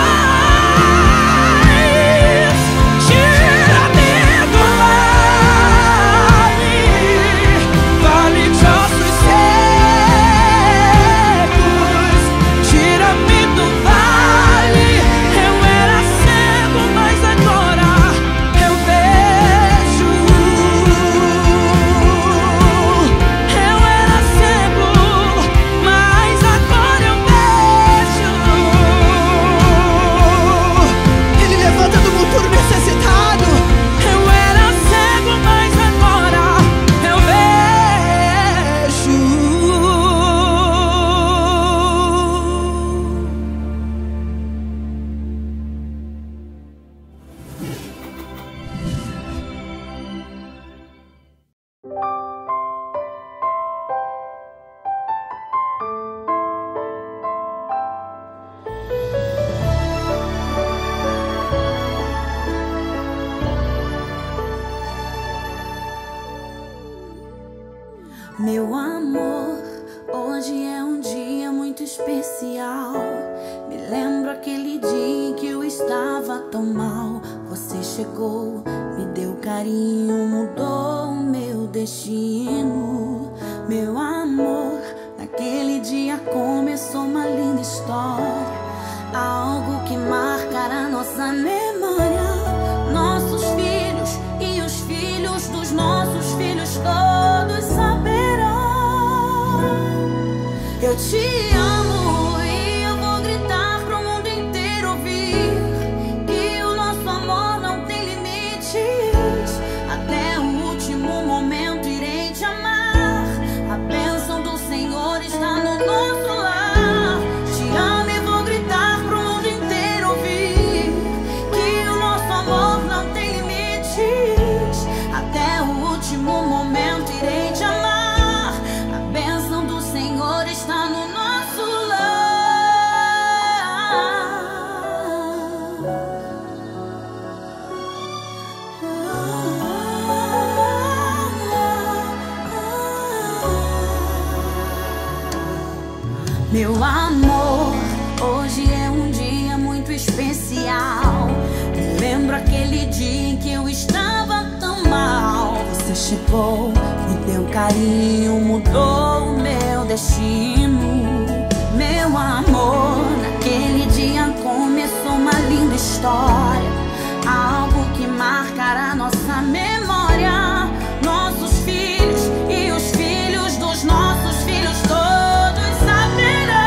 voz. Tira-me do vale, vale de ossos secos. Tira-me do vale. Eu era cego, mas agora eu vejo. Eu era cego, mas agora eu vejo. Ele levanta do monturo necessitado. Eu era cego, mas agora eu vejo. Meu amor, hoje é um dia muito especial. Me lembro aquele dia em que eu estava tão mal. Você chegou, me deu carinho, mudou o meu destino. Meu amor, naquele dia começou uma linda história, algo que marcará nossa memória. Nossos filhos e os filhos dos nossos filhos todos saberão. Eu te amo e eu vou gritar pro mundo inteiro ouvir que o nosso amor não tem limites. Até o último momento irei te amar. A bênção do Senhor está no nosso lar. Te amo e vou gritar pro mundo inteiro ouvir que o nosso amor não tem limites. Até o último momento irei te amar. A bênção do Senhor está no nosso lar. Meu amor, hoje é um dia muito especial. Me lembro aquele dia em que eu estava tão mal. Você chegou, me deu carinho, mudou o meu destino. Meu amor, naquele dia começou uma linda história, algo que marcará nossa memória. Nossos filhos e os filhos dos nossos filhos todos saberão.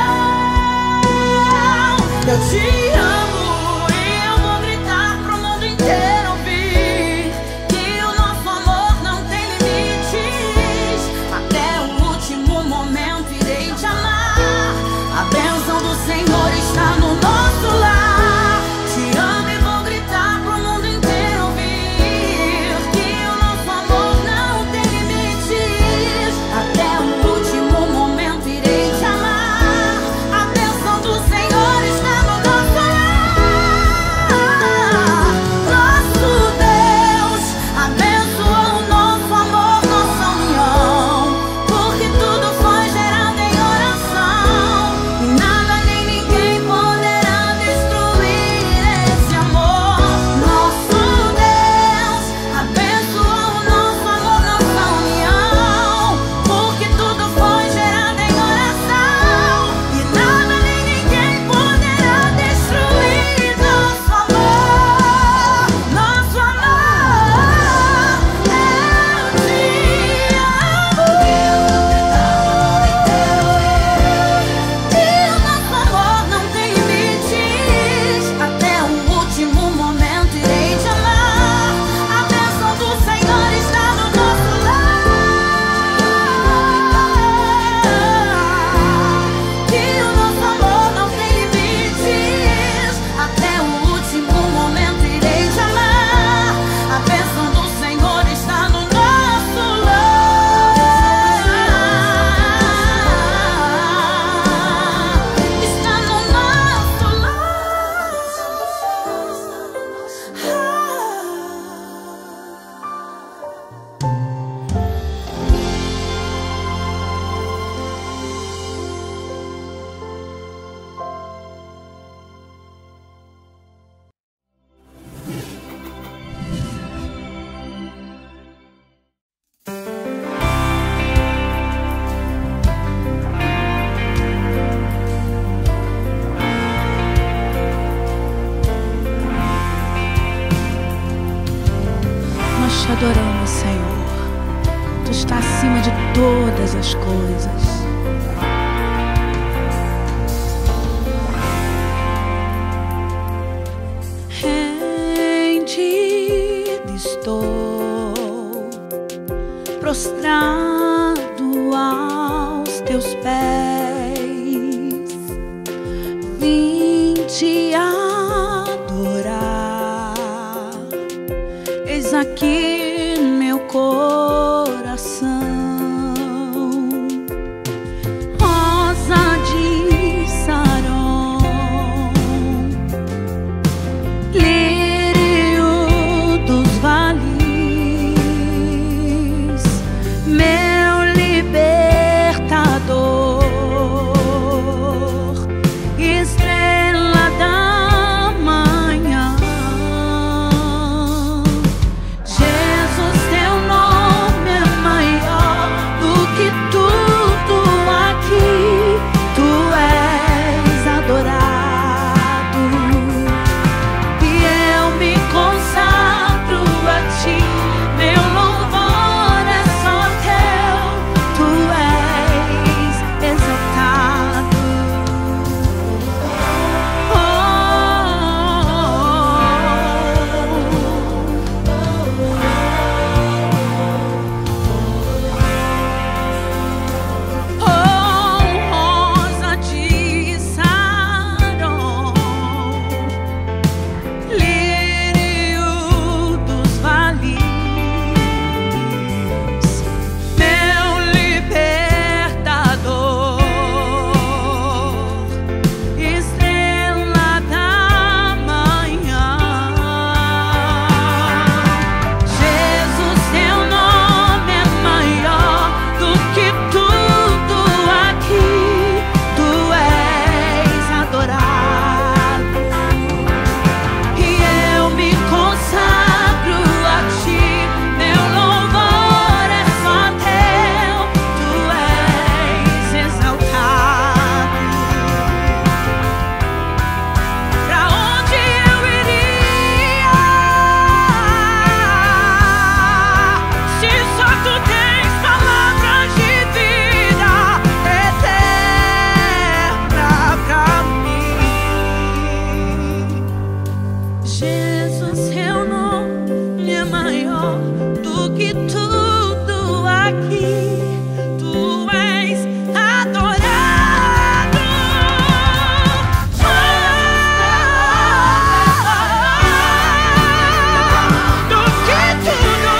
Eu te amo e eu vou gritar pro mundo inteiro ouvir que o nosso amor não tem limites. Até o último momento irei te amar. A bênção do Senhor está no nosso lar. Te amo e vou gritar as coisas. Rendido estou, prostrado aos teus pés, vim te adorar. Eis aqui meu coração, rosa de Saron, lírio dos vales, meu libertador, estrela da manhã. Jesus, teu nome é maior do que tudo aqui. Tu és adorado e eu me consagro a ti. Meu louvor é só teu. Tu és exaltado. Oh, oh, rosa de Saron, lírio dos vales, meu libertador, estrela da manhã. Jesus, teu nome é maior do que tudo aqui. Tu és adorado e eu me consagro a ti. Meu louvor é só teu. Tu és exaltado. Pra onde eu iria se só tu tens palavras de vida eterna pra mim? Jesus, teu nome é maior do que tudo aqui. Tu és adorado. Do que tudo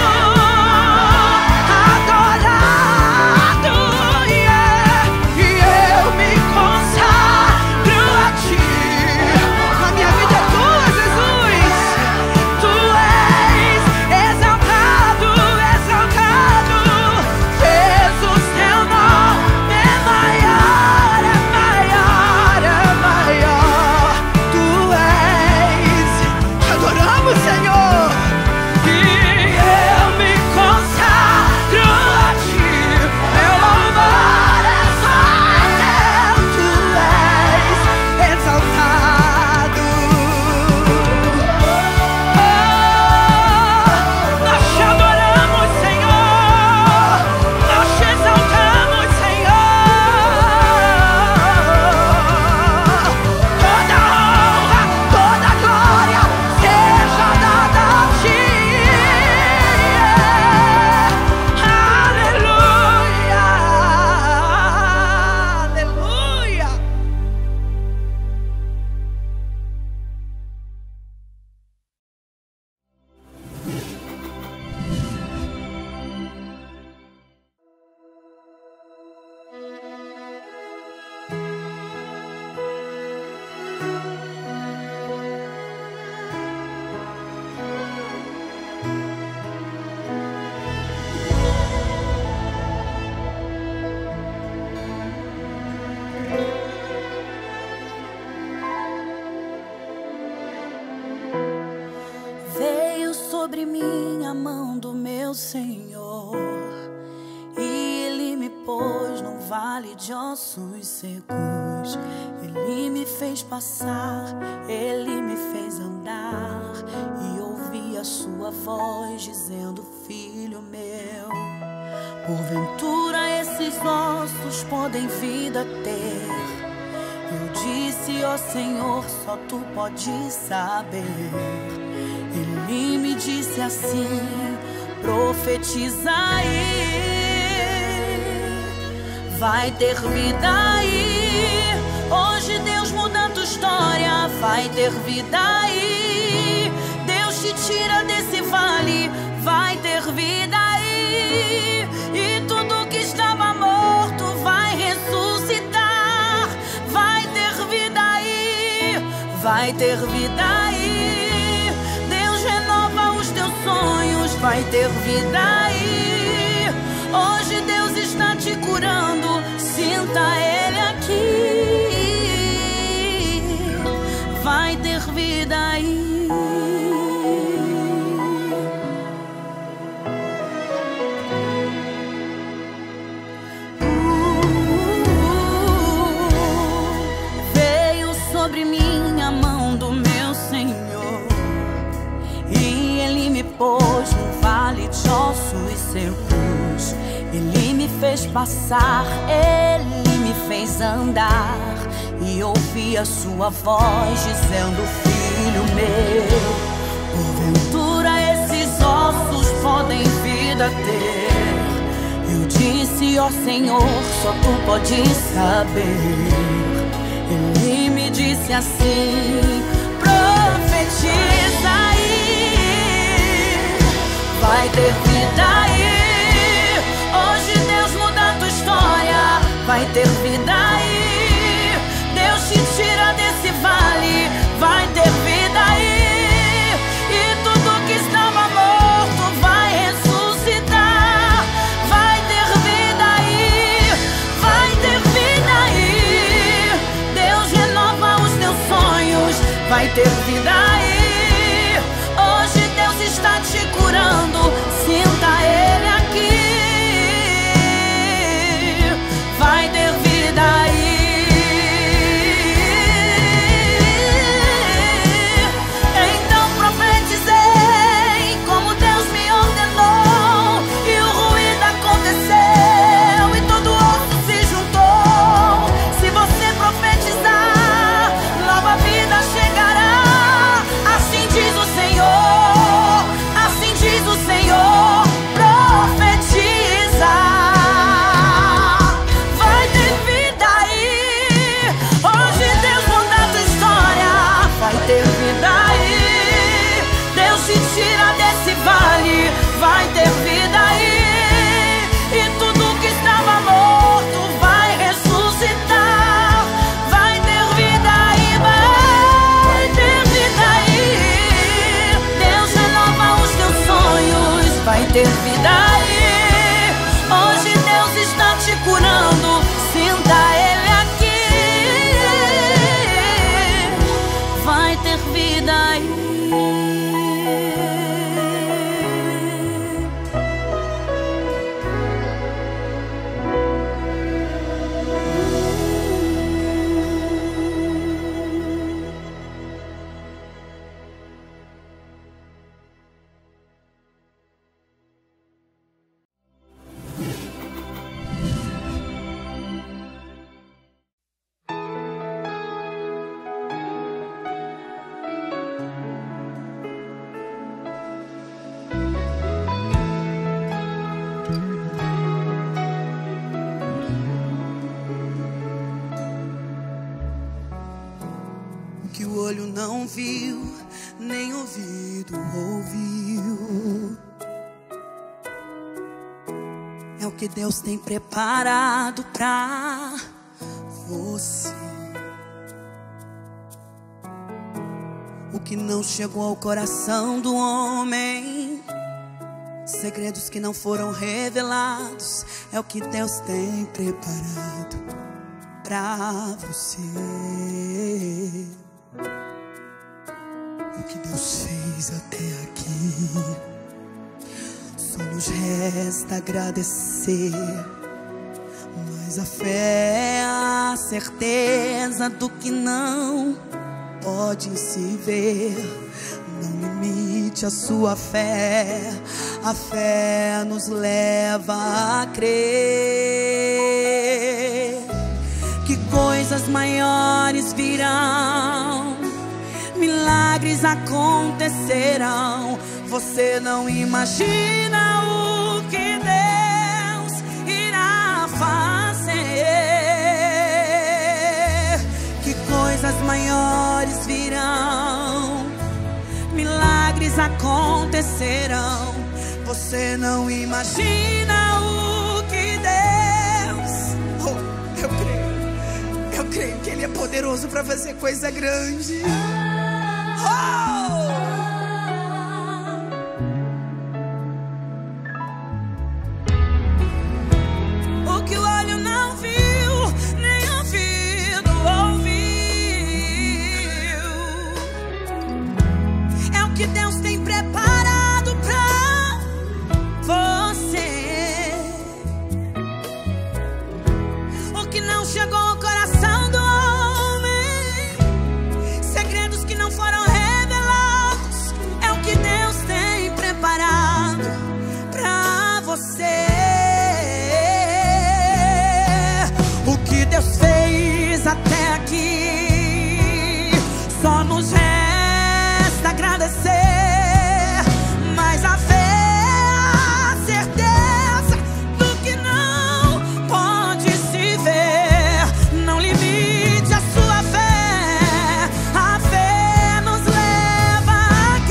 adorado, yeah. E eu me consagro a ti. A minha vida é tua, Jesus. Tu és exaltado, exaltado. Jesus, teu nome é maior, é maior, é maior. Tu és. Adoramos, Senhor. E eu me consagro a ti. Meu louvor é só teu. Tu és exaltado. Oh, nós te adoramos, Senhor. Nós te exaltamos, Senhor. Toda honra, toda glória seja dada a ti. Aleluia, aleluia. Veio sobre mim a mão do meu Senhor, e Ele me pôs num vale de ossos secos. Ele me fez passar, Ele me fez andar, e ouvi a sua voz dizendo: filho meu, Porventura esses ossos podem vida ter? Eu disse, ó Senhor, só tu podes saber. Ele me disse assim: profetiza aí, vai ter vida aí. Hoje Deus muda a tua história, vai ter vida aí. Deus te tira desse vale, vai ter vida aí. E tudo que estava morto vai ressuscitar, vai ter vida aí, vai ter vida aí. Deus renova os teus sonhos, vai ter vida aí. Hoje Deus está te curando, sinta Ele aqui. Vai ter vida aí. Sobre mim a mão do meu Senhor, e Ele me pôs num vale de ossos secos. Ele me fez passar, Ele me fez andar, e ouvi a sua voz dizendo: filho meu, porventura esses ossos podem vida ter? Eu disse, ó Senhor, só tu podes saber. Ele me disse assim: profetiza aí, vai ter vida aí. Hoje Deus muda a tua história, vai ter vida aí. Deus te tira desse vale, vai ter vida aí. E tudo que estava morto vai ressuscitar, vai ter vida aí, vai ter vida aí. Vai ter vida aí. Hoje Deus está te curando, sinta Ele aqui. Vai ter vida aí. Então profetizei como Deus me ordenou, e o ruído aconteceu e todo osso se juntou. Se você profetizar, nova vida chega. Assim diz o Senhor, assim diz o Senhor, profetiza. Vai ter vida aí. Hoje Deus muda a tua história, vai ter vida aí. Deus te tira desse vale, vai ter vida aí. E tudo que estava morto vai ressuscitar, vai ter vida aí, vai ter vida aí. Deus renova os teus sonhos, vai ter vida aí. Hoje Deus está te curando, sinta Ele aqui. Vai ter vida aí. Que o olho não viu, nem ouvido ouviu, é o que Deus tem preparado pra você. O que não chegou ao coração do homem, segredos que não foram revelados, é o que Deus tem preparado pra você. O que Deus fez até aqui, só nos resta agradecer. Mas a fé é a certeza do que não pode se ver. Não limite limite a sua fé. A fé nos leva a crer que coisas maiores virão, milagres acontecerão. Você não imagina o que Deus irá fazer. Que coisas maiores virão, milagres acontecerão. Você não imagina o que Deus... Oh, eu creio, eu creio que Ele é poderoso para fazer coisa grande. Oh! O que o olho não viu, nem ouvido ouviu, é o que Deus tem preparado pra você. O que não chegou ao coração do homem, segredos que não foram revelados, é o que Deus tem preparado pra você. O que Deus fez até aqui, só nos resta agradecer. Mas a fé, a certeza do que não pode se ver. Não limite a sua fé, a fé nos leva a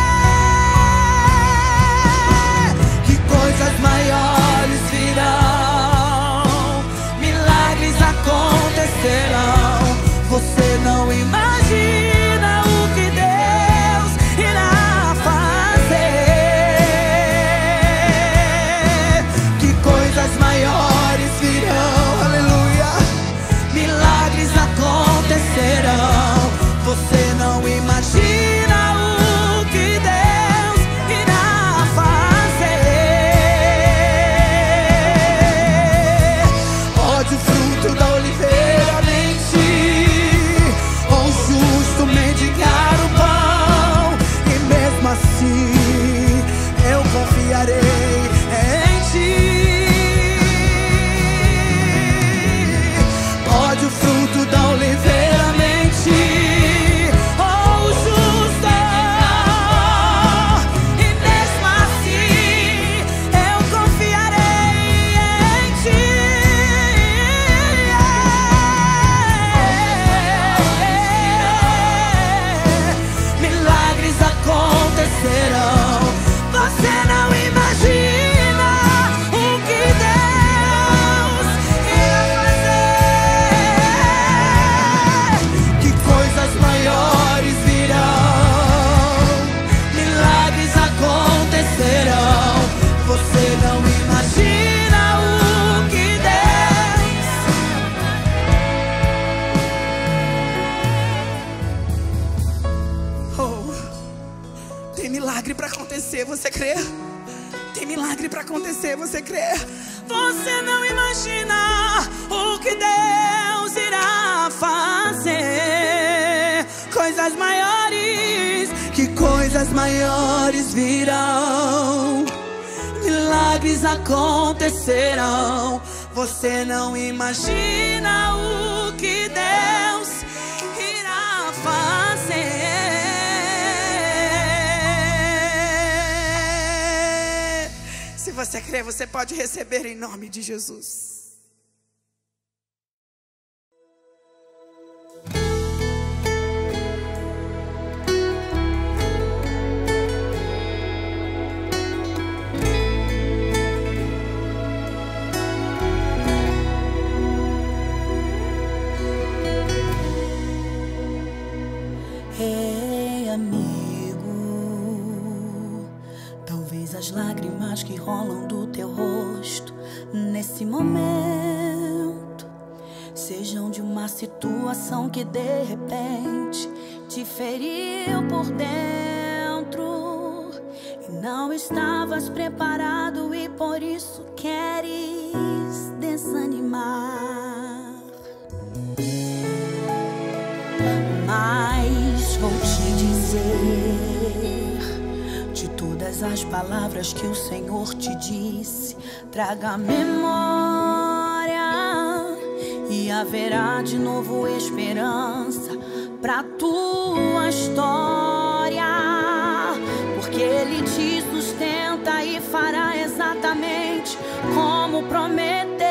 crer que coisas maiores virão, milagres acontecerão. Você não imagina o que Deus irá fazer. Que coisas maiores virão, aleluia, milagres acontecerão. Você não imagina o que Deus irá fazer. Pode o fruto da oliveira mentir, ou o justo mendigar o pão, e mesmo assim eu confiarei em ti. Pode o fruto da oliveira mentir, ou o justo, e mesmo assim eu confiarei em ti. Milagres acontecerão. Você não imagina o que Deus irá fazer. Que coisas maiores virão, milagres acontecerão. Você não imagina o que Deus... Oh, tem milagre para acontecer, você crê? Tem milagre para acontecer, você crê? Você não imagina o que Deus irá fazer. Coisas maiores, que coisas maiores virão, milagres acontecerão. Você não imagina o que Deus irá fazer. Se você crê, você pode receber em nome de Jesus. Ei, amigo, talvez as lágrimas que rolam do teu rosto nesse momento sejam de uma situação que de repente te feriu por dentro e não estavas preparado e por isso queres desanimar. Mas vou te dizer, todas as palavras que o Senhor te disse. Traga a memória e haverá de novo esperança pra tua história, porque Ele te sustenta e fará exatamente como prometeu.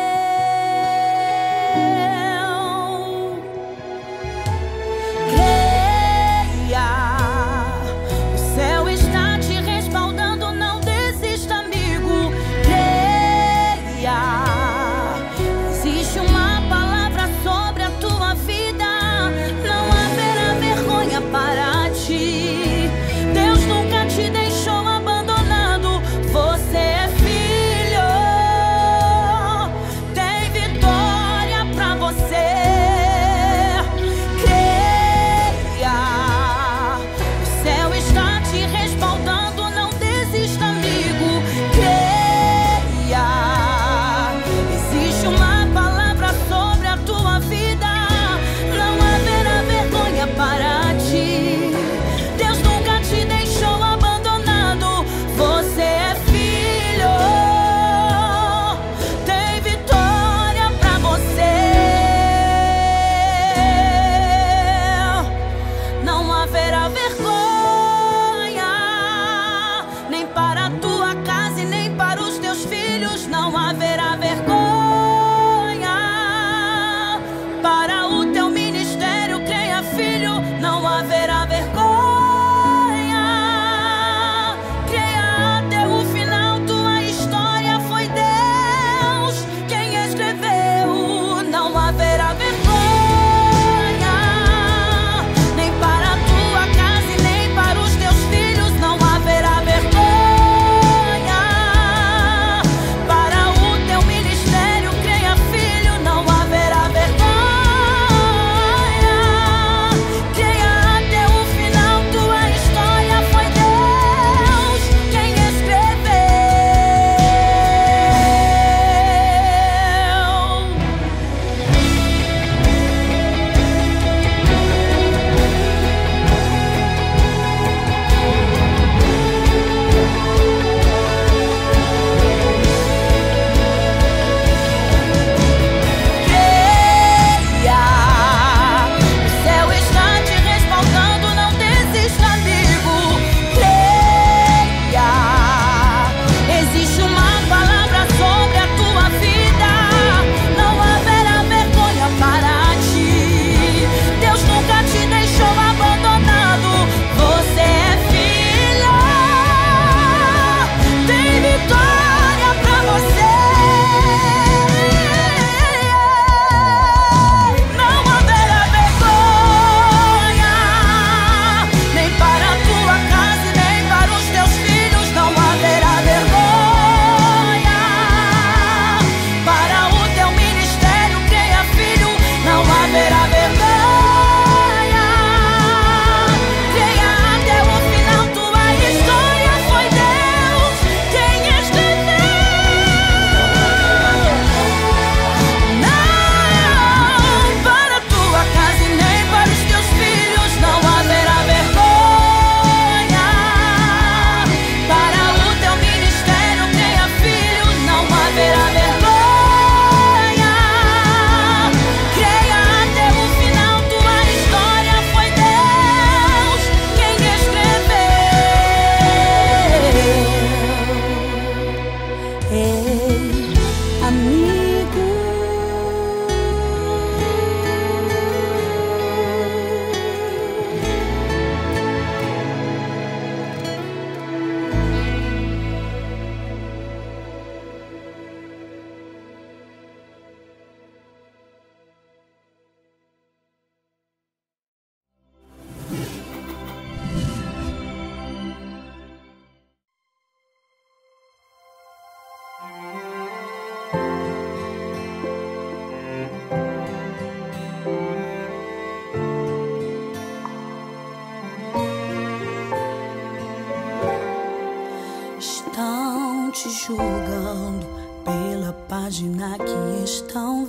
te julgando pela página que estão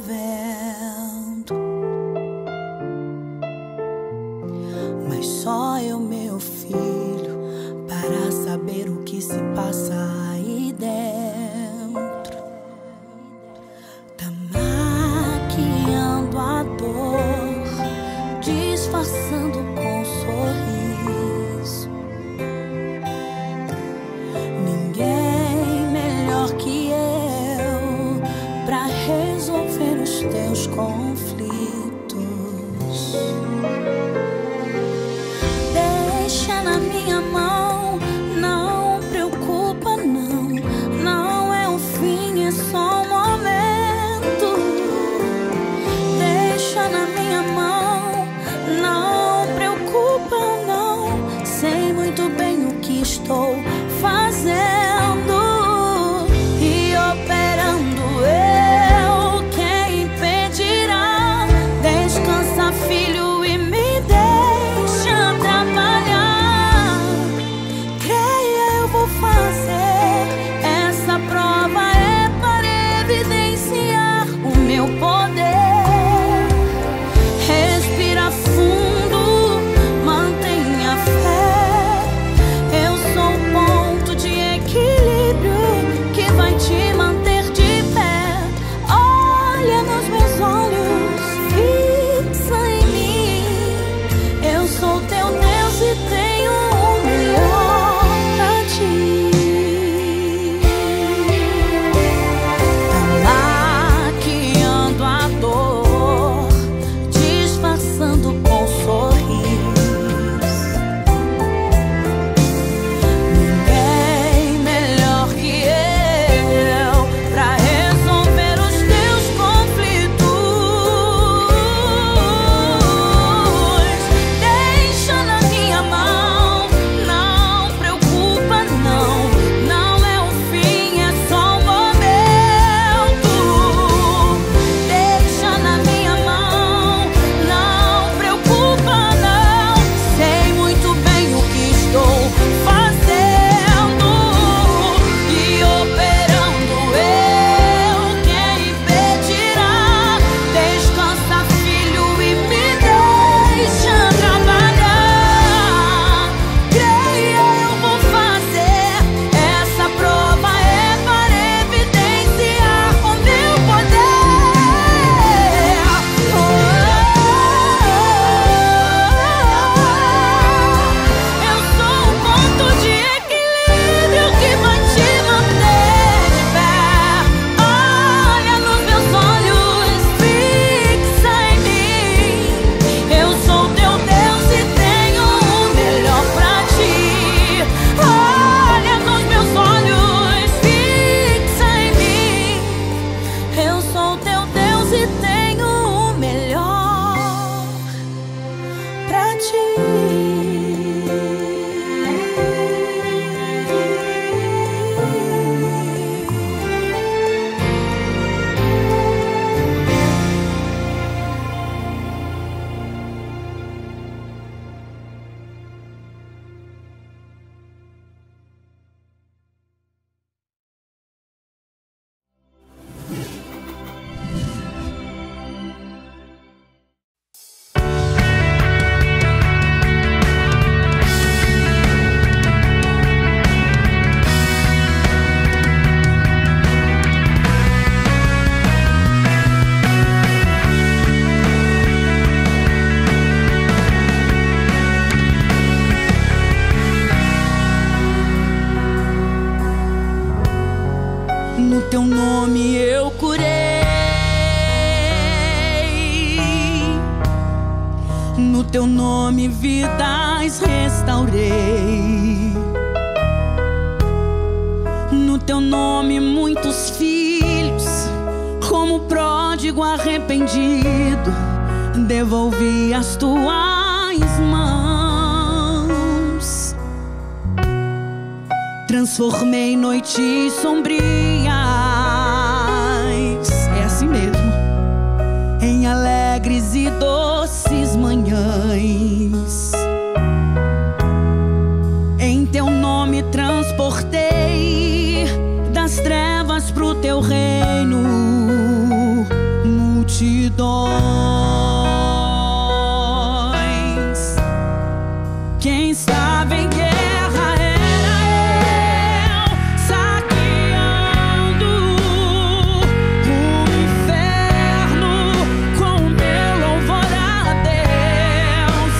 vendo, mas só eu, meu filho, para saber o disfarçando com sorriso. Ninguém melhor que eu pra resolver os teus conflitos. Deixa na minha mão, não preocupa não, não é o fim, é só um momento. Deixa na minha mão, não preocupa não, sei muito bem o que estou fazendo e operando eu, quem impedirá? Descansa, filho, e me deixa trabalhar. Creia, eu vou fazer, essa prova é para evidenciar o meu poder. Respira fundo, mantenha fé, eu sou o ponto de equilíbrio que vai te manter de pé. Olha nos meus olhos, fixa em mim, eu sou teu Deus e tenho o melhor pra ti. Tá maquiando a dor, disfarçando com sorriso. Ninguém melhor que eu pra resolver os teus conflitos. Deixa na minha mão, não preocupa não, não é o fim, é só um momento. Deixa na minha mão, não preocupa não, sei muito bem o que estou fazendo e operando eu, quem impedirá? Descansa, filho, e me deixa trabalhar. Creia, eu vou fazer, essa prova é para evidenciar o meu poder. Eu sou um ponto de equilíbrio que vai te manter de pé. Olha nos meus olhos, fixa em mim, eu sou teu Deus e tenho o melhor pra ti. Olha nos meus olhos, fixa em mim, eu sou teu Deus e tenho o melhor pra ti. No teu nome eu curei, no teu nome vidas restaurei, no teu nome muitos filhos, como pródigo arrependido, devolvi as tuas mãos. Transformei noites sombrias, é assim mesmo, em alegres e doces manhãs. Em teu nome transportei das trevas pro teu reino multidões. Quem estava em guerra era eu, saqueando o inferno com o meu louvor a Deus.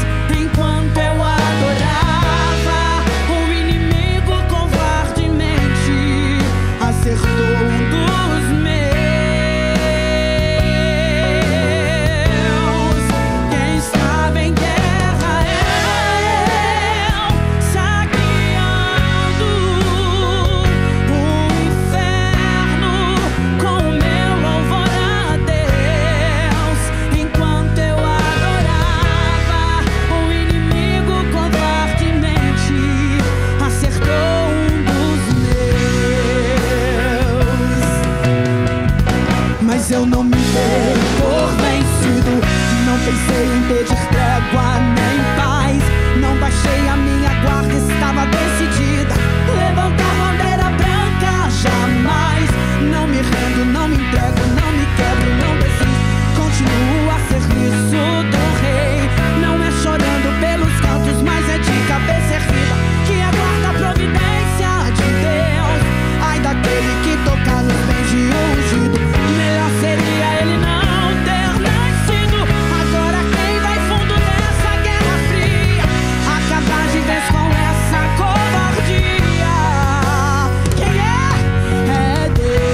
pensei em pedir trégua nem paz. Não baixei a minha guarda, estava decidida. Levantar bandeira branca, jamais. Não me rendo, não me entrego, não me quebro, não desisto. Continuo a serviço do rei. Não é chorando pelos cantos, mas é de cabeça erguida que aguarda a providência de Deus. Ai daquele que tocar nos bens de ungido. Melhor seria ele não ter nascido. Agora quem vai fundo nessa guerra fria, acabar de vez com essa covardia. Quem é? É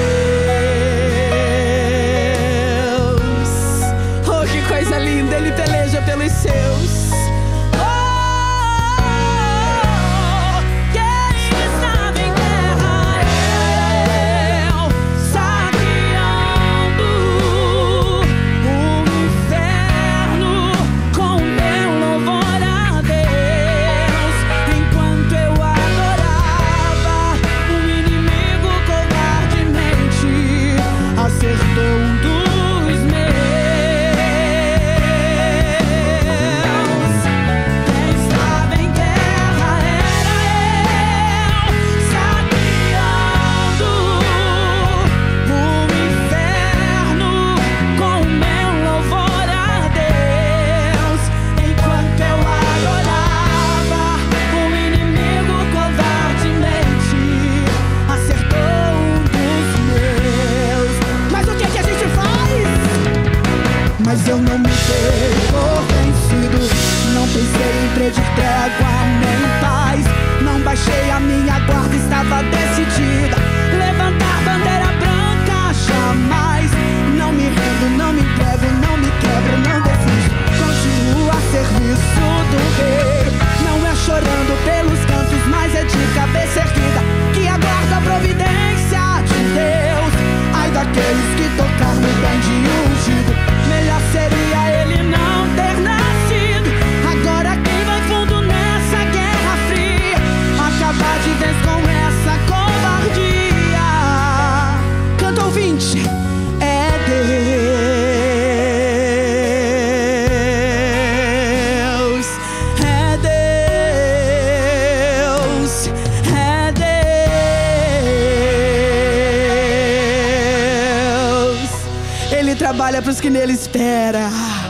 Deus. Oh, que coisa linda, ele peleja pelos seus. Mas eu não me dei por vencido. Não pensei em pedir trégua nem paz. Não baixei a minha guarda, estava decidida. Levantar bandeira branca, jamais. Não me rendo, não me entrego, não me quebro, não desisto. Continuo a serviço do rei. Não é chorando pelos cantos, mas é de cabeça erguida que aguarda a providência de Deus. Ai daqueles que tocar no bem de ungido. Melhor seria ele não ter nascido. Agora quem vai fundo nessa guerra fria, acabar de vez com essa covardia. Canta ouvinte. É Deus, é Deus, é Deus. Ele trabalha para os que nele esperam.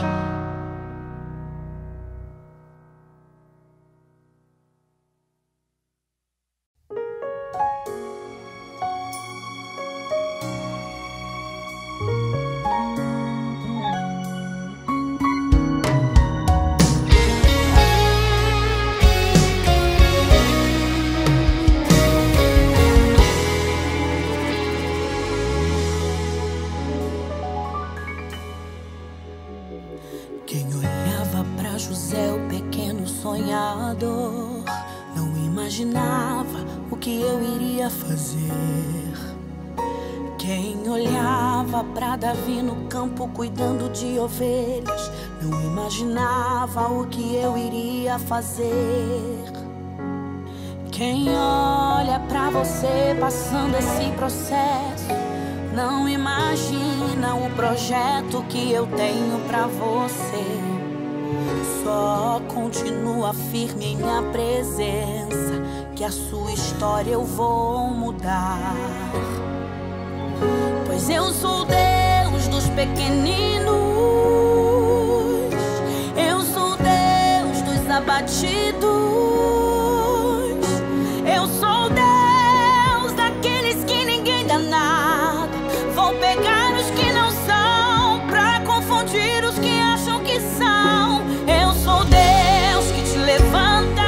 Quem olhava pra José, o pequeno sonhador, não imaginava o que eu iria fazer. Quem olhava pra Davi no campo cuidando de ovelhas, não imaginava o que eu iria fazer. Quem olha pra você passando esse processo, não imagina o projeto que eu tenho pra você. Só continua firme em minha presença, que a sua história eu vou mudar. Pois eu sou Deus dos pequeninos, eu sou Deus dos abatidos, eu sou Deus daqueles que ninguém dá nada. Vou pegar os que não são, pra confundir os que acham que são. Eu sou Deus que te levanta,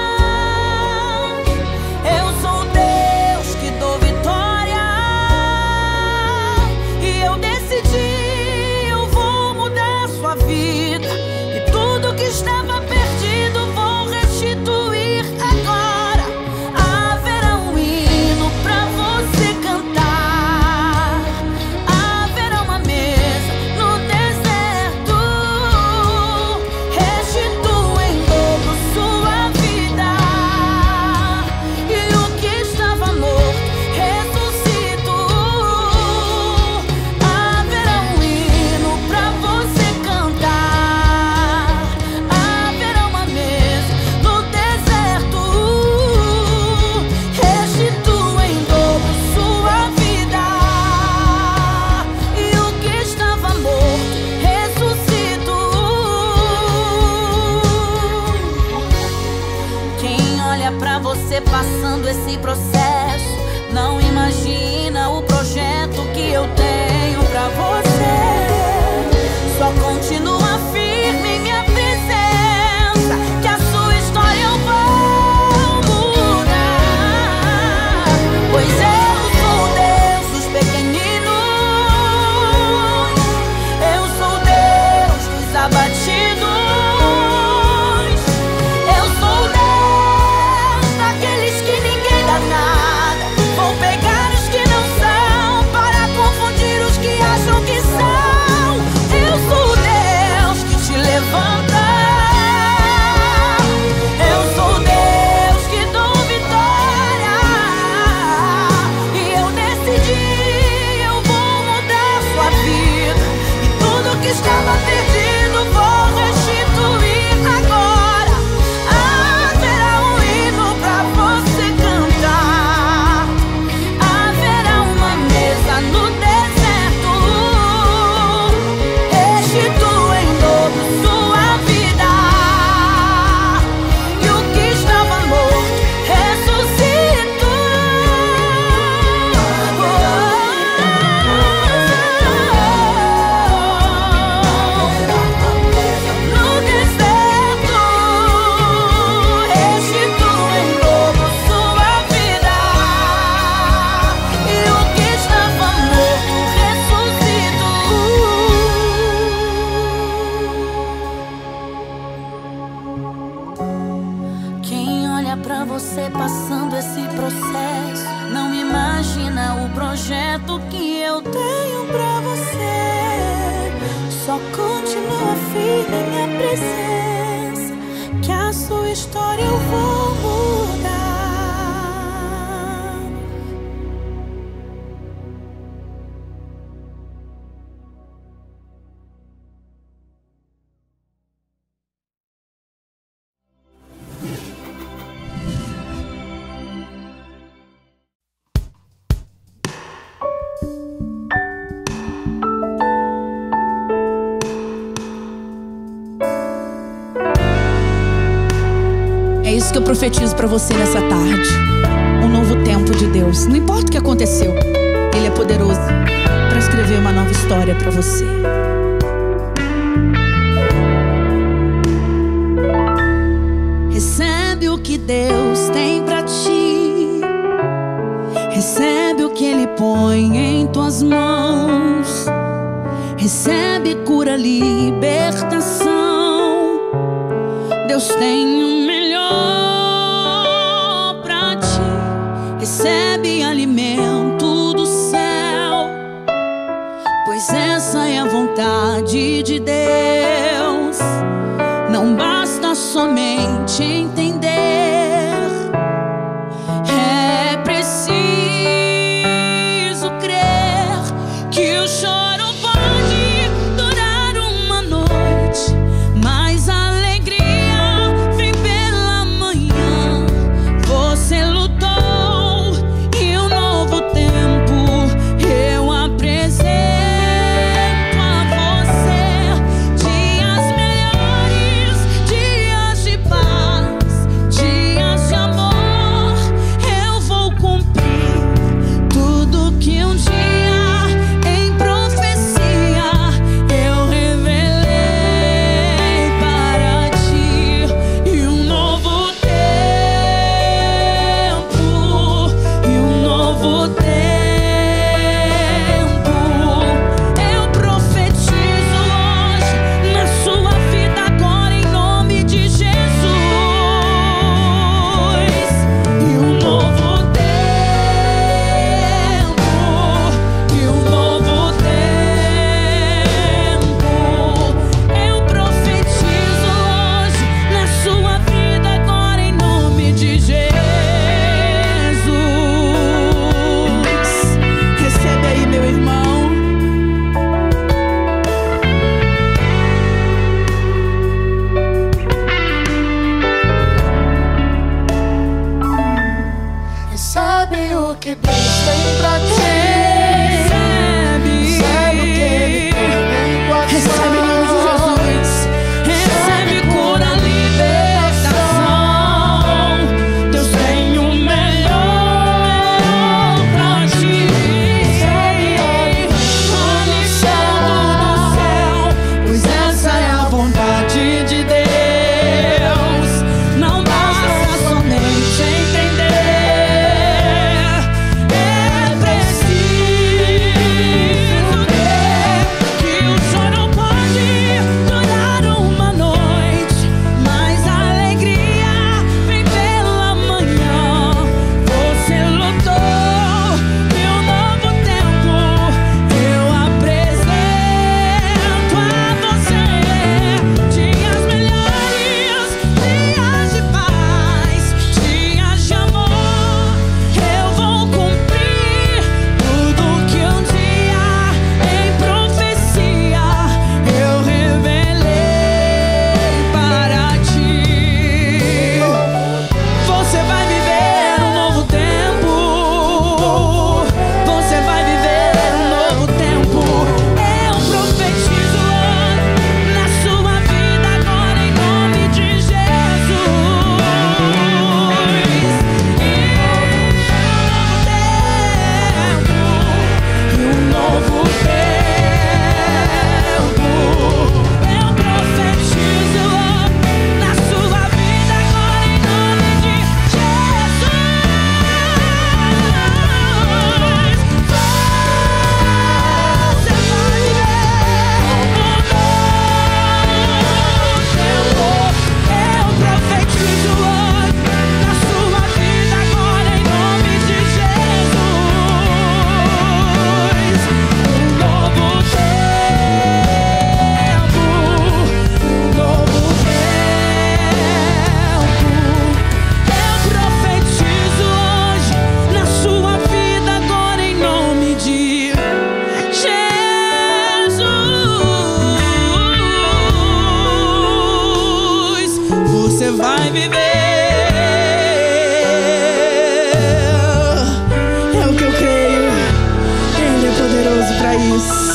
eu sou Deus que dou vitória. E eu decidi, eu vou mudar. esse processo, não imagina o projeto que eu tenho pra você. Só continua firme em minha presença, que a sua história eu vou mudar. Pois eu sou o Deus dos pequeninos, eu sou o Deus dos abatidos, eu sou o Deus daqueles que ninguém dá nada. Vou pegar os que não são para confundir os que acham que são. Eu sou o Deus que te levanta, eu sou o Deus que dou vitória. E eu decidi, eu vou mudar sua vida, e tudo que estava perdido vou restituir agora. Haverá um hino pra você cantar, haverá uma mesa no deserto. Restituo em dobro sua vida, e o que estava morto ressuscito. No deserto, restituo em dobro sua vida, e o que estava morto ressuscito. Quem olha pra você passando esse processo, não imagina o projeto que eu tenho pra você. Só continua firme em minha presença, que a sua história eu vou mudar. É isso que eu profetizo pra você nessa tarde. Um novo tempo de Deus. Não importa o que aconteceu, Ele é poderoso pra escrever uma nova história pra você. Recebe o que Deus tem pra ti, recebe o que Ele põe em tuas mãos, recebe cura, libertação. Deus tem o melhor pra ti. Recebe alimento do céu, pois essa é a vontade de Deus. Não basta somente entender, é preciso crer que o choro pode durar uma noite, mas a alegria vem pela você vai viver. É o que eu creio. Ele é poderoso para isso.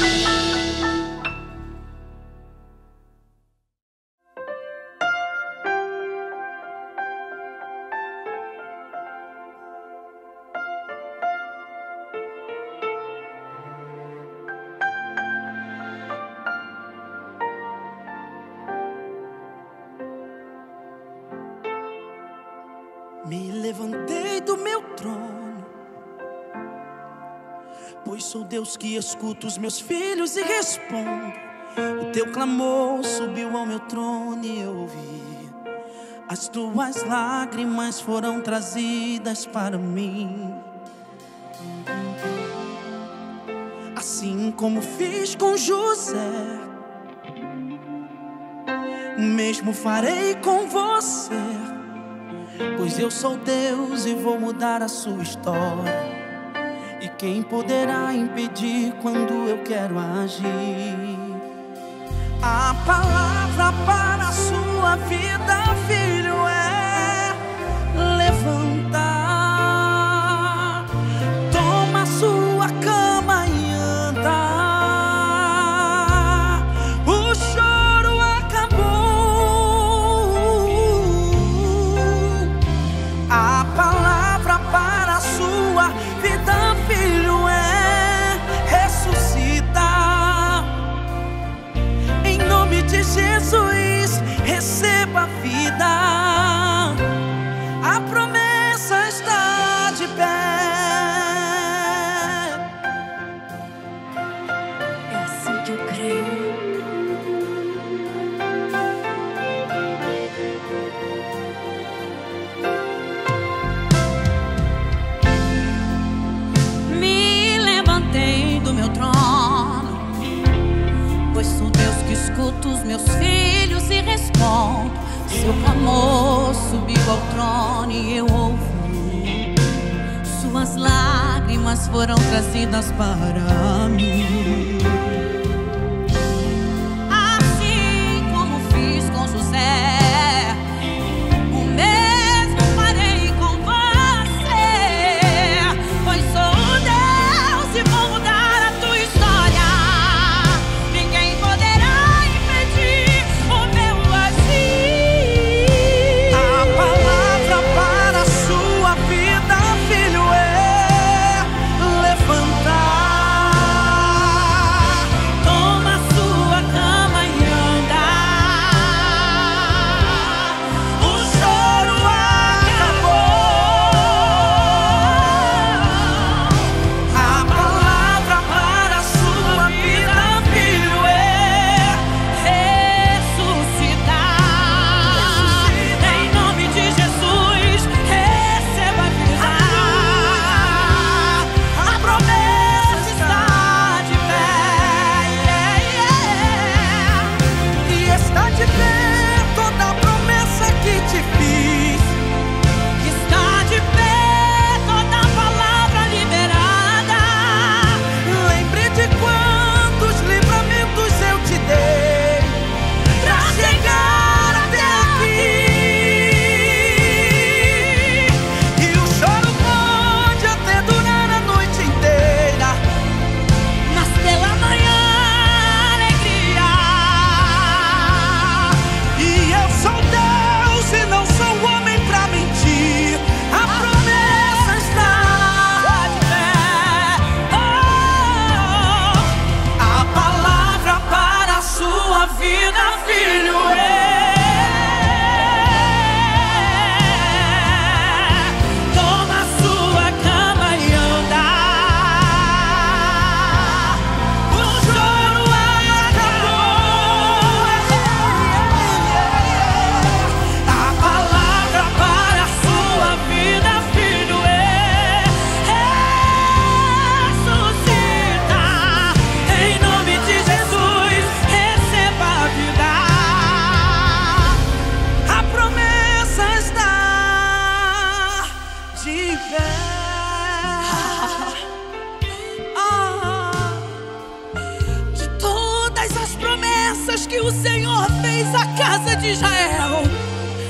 Me levantei do meu trono, pois sou Deus que escuta os meus filhos e respondo. O teu clamor subiu ao meu trono e eu ouvi. As tuas lágrimas foram trazidas para mim. Assim como fiz com José, o mesmo farei com você. Pois eu sou Deus e vou mudar a sua história. E quem poderá impedir quando eu quero agir? A palavra para a sua vida, filho, é levantar. Toma a sua cama e anda. O choro acabou. A palavra para a sua vida, filho, é ressuscitar. Em nome de Jesus, receba a vida. A promessa está de pé. É assim que eu creio. Pois sou Deus que escuta os meus filhos e respondo. Seu clamor subiu ao trono e eu ouvi. Suas lágrimas foram trazidas para mim. Assim como fiz com José, o mesmo farei com você. Pois sou Deus e vou mudar a tua história. Ninguém poderá impedir o meu agir. A palavra para a sua vida, filho, é levantar. Toma a sua cama e anda. O choro acabou. A palavra para a sua vida, filho, é ressuscitar. Em nome de Jesus, receba a vida. A promessa está de pé. E está de pé toda a promessa que te fiz. Está de pé toda a palavra liberada. Lembre de quantos livramentos eu te dei pra chegar até aqui. E o choro pode até durar a noite inteira, mas pela manhã alegria. E eu sou Deus e não sou homem pra mentir. A promessa está de pé. Oh, a palavra para a sua vida, filho, é toma a sua cama e anda. O choro acabou. A palavra para a sua vida, filho, é ressuscita. Em nome de Jesus, receba a vida. A promessa está de pé. Ah, de todas as promessas que o Senhor fez à casa de Israel,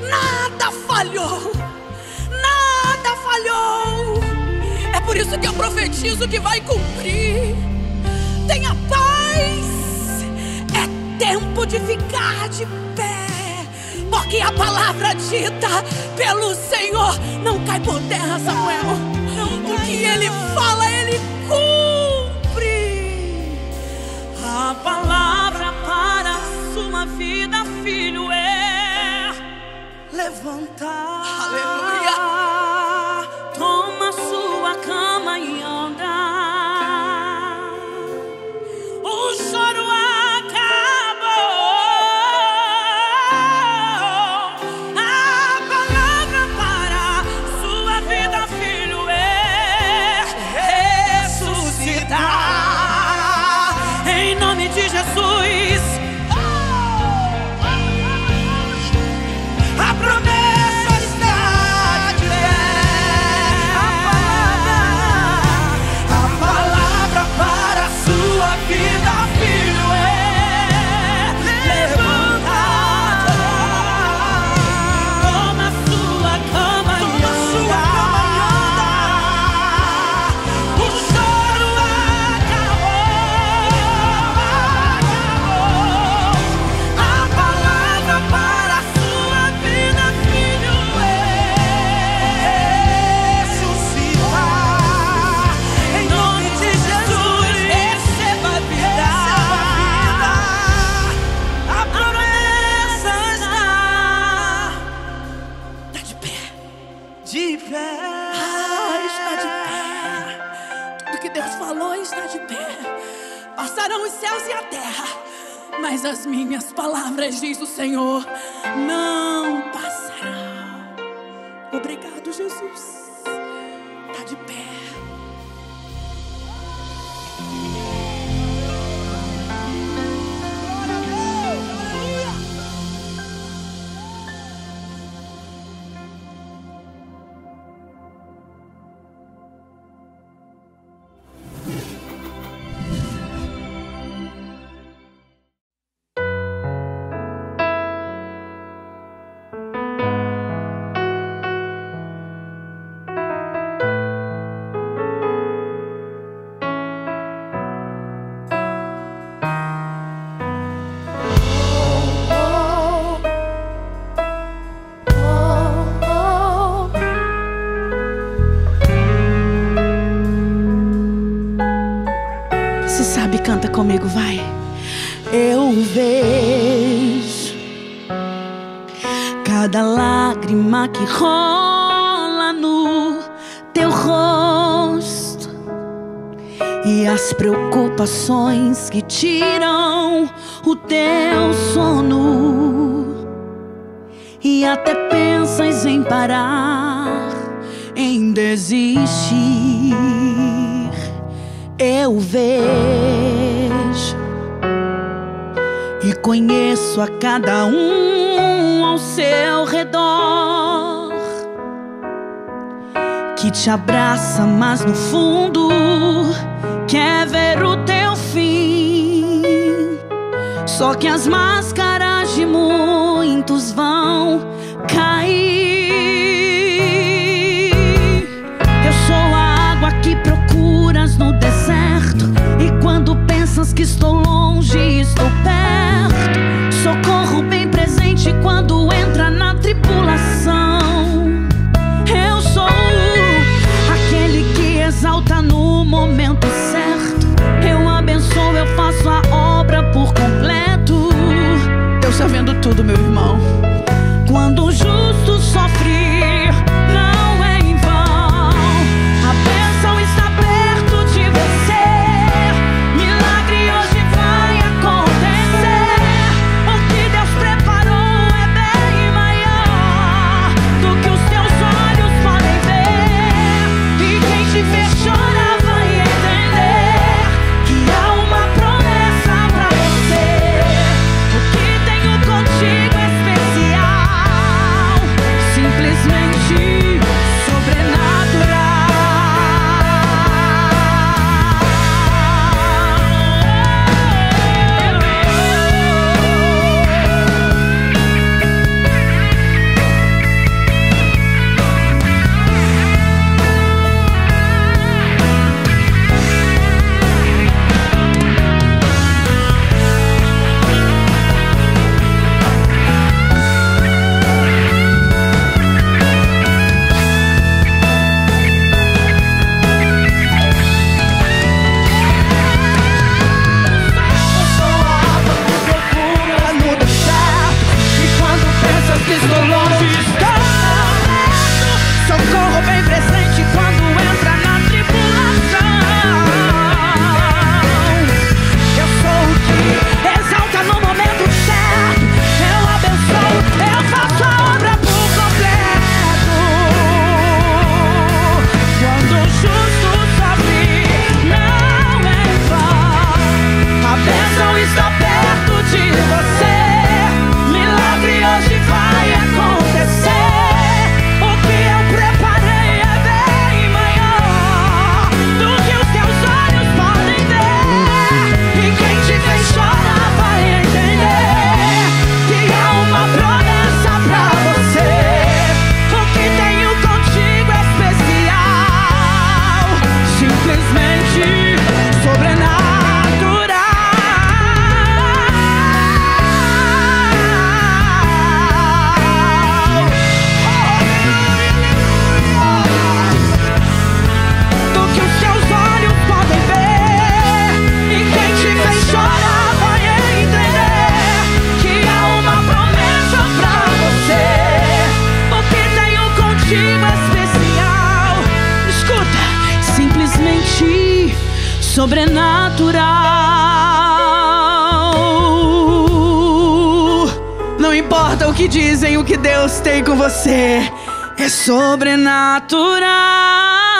nada falhou. Nada falhou. É por isso que eu profetizo que vai cumprir. Tenha paz. É tempo de ficar de pé, porque a palavra dita pelo Senhor não cai por terra, Samuel. O que Ele fala, Ele cumpre. A palavra para a sua vida, filho, é levantar. Aleluia. Toma sua cama e anda. O choro acabou. A palavra para sua vida, filho, é ressuscitar. Em nome de Jesus. A promessa está de pé. A palavra, a palavra para a sua vida, filho, é levantar. Toma sua cama e anda. O choro acabou, acabou. A palavra para a sua vida, filho, é ressuscitar. Em nome de Jesus, receba a vida. A promessa está, está de pé. De pé. Ah, está de pé. Tudo que Deus falou está de pé. Passarão os céus e a terra, mas as minhas palavras, diz o Senhor, não passarão. Obrigado, Jesus. Está de pé. Glória a Deus, aleluia. Se sabe, canta comigo, vai. Eu vejo cada lágrima que rola no teu rosto e as preocupações que tiram o teu sono, e até pensas em parar, em desistir. Eu vejo e conheço a cada um ao seu redor, que te abraça, mas no fundo quer ver o teu fim. Só que as máscaras de muitos vão cair. Eu sou a água que procuras no deserto, e quando pensas que estou longe, estou perto. Socorro bem presente quando entra na tribulação. Eu sou aquele que exalta no momento certo. Eu abençoo, eu faço a obra por completo. Deus está vendo tudo, meu irmão. Quando o justo sofre, não é em vão. A bênção está perto de você. Milagre hoje vai acontecer. O que Deus preparou é bem maior do que os teus olhos podem ver. E quem te vê chorar vai entender que há uma promessa pra você. O que tenho contigo é especial. importa o que dizem, o que Deus tem com você é sobrenatural.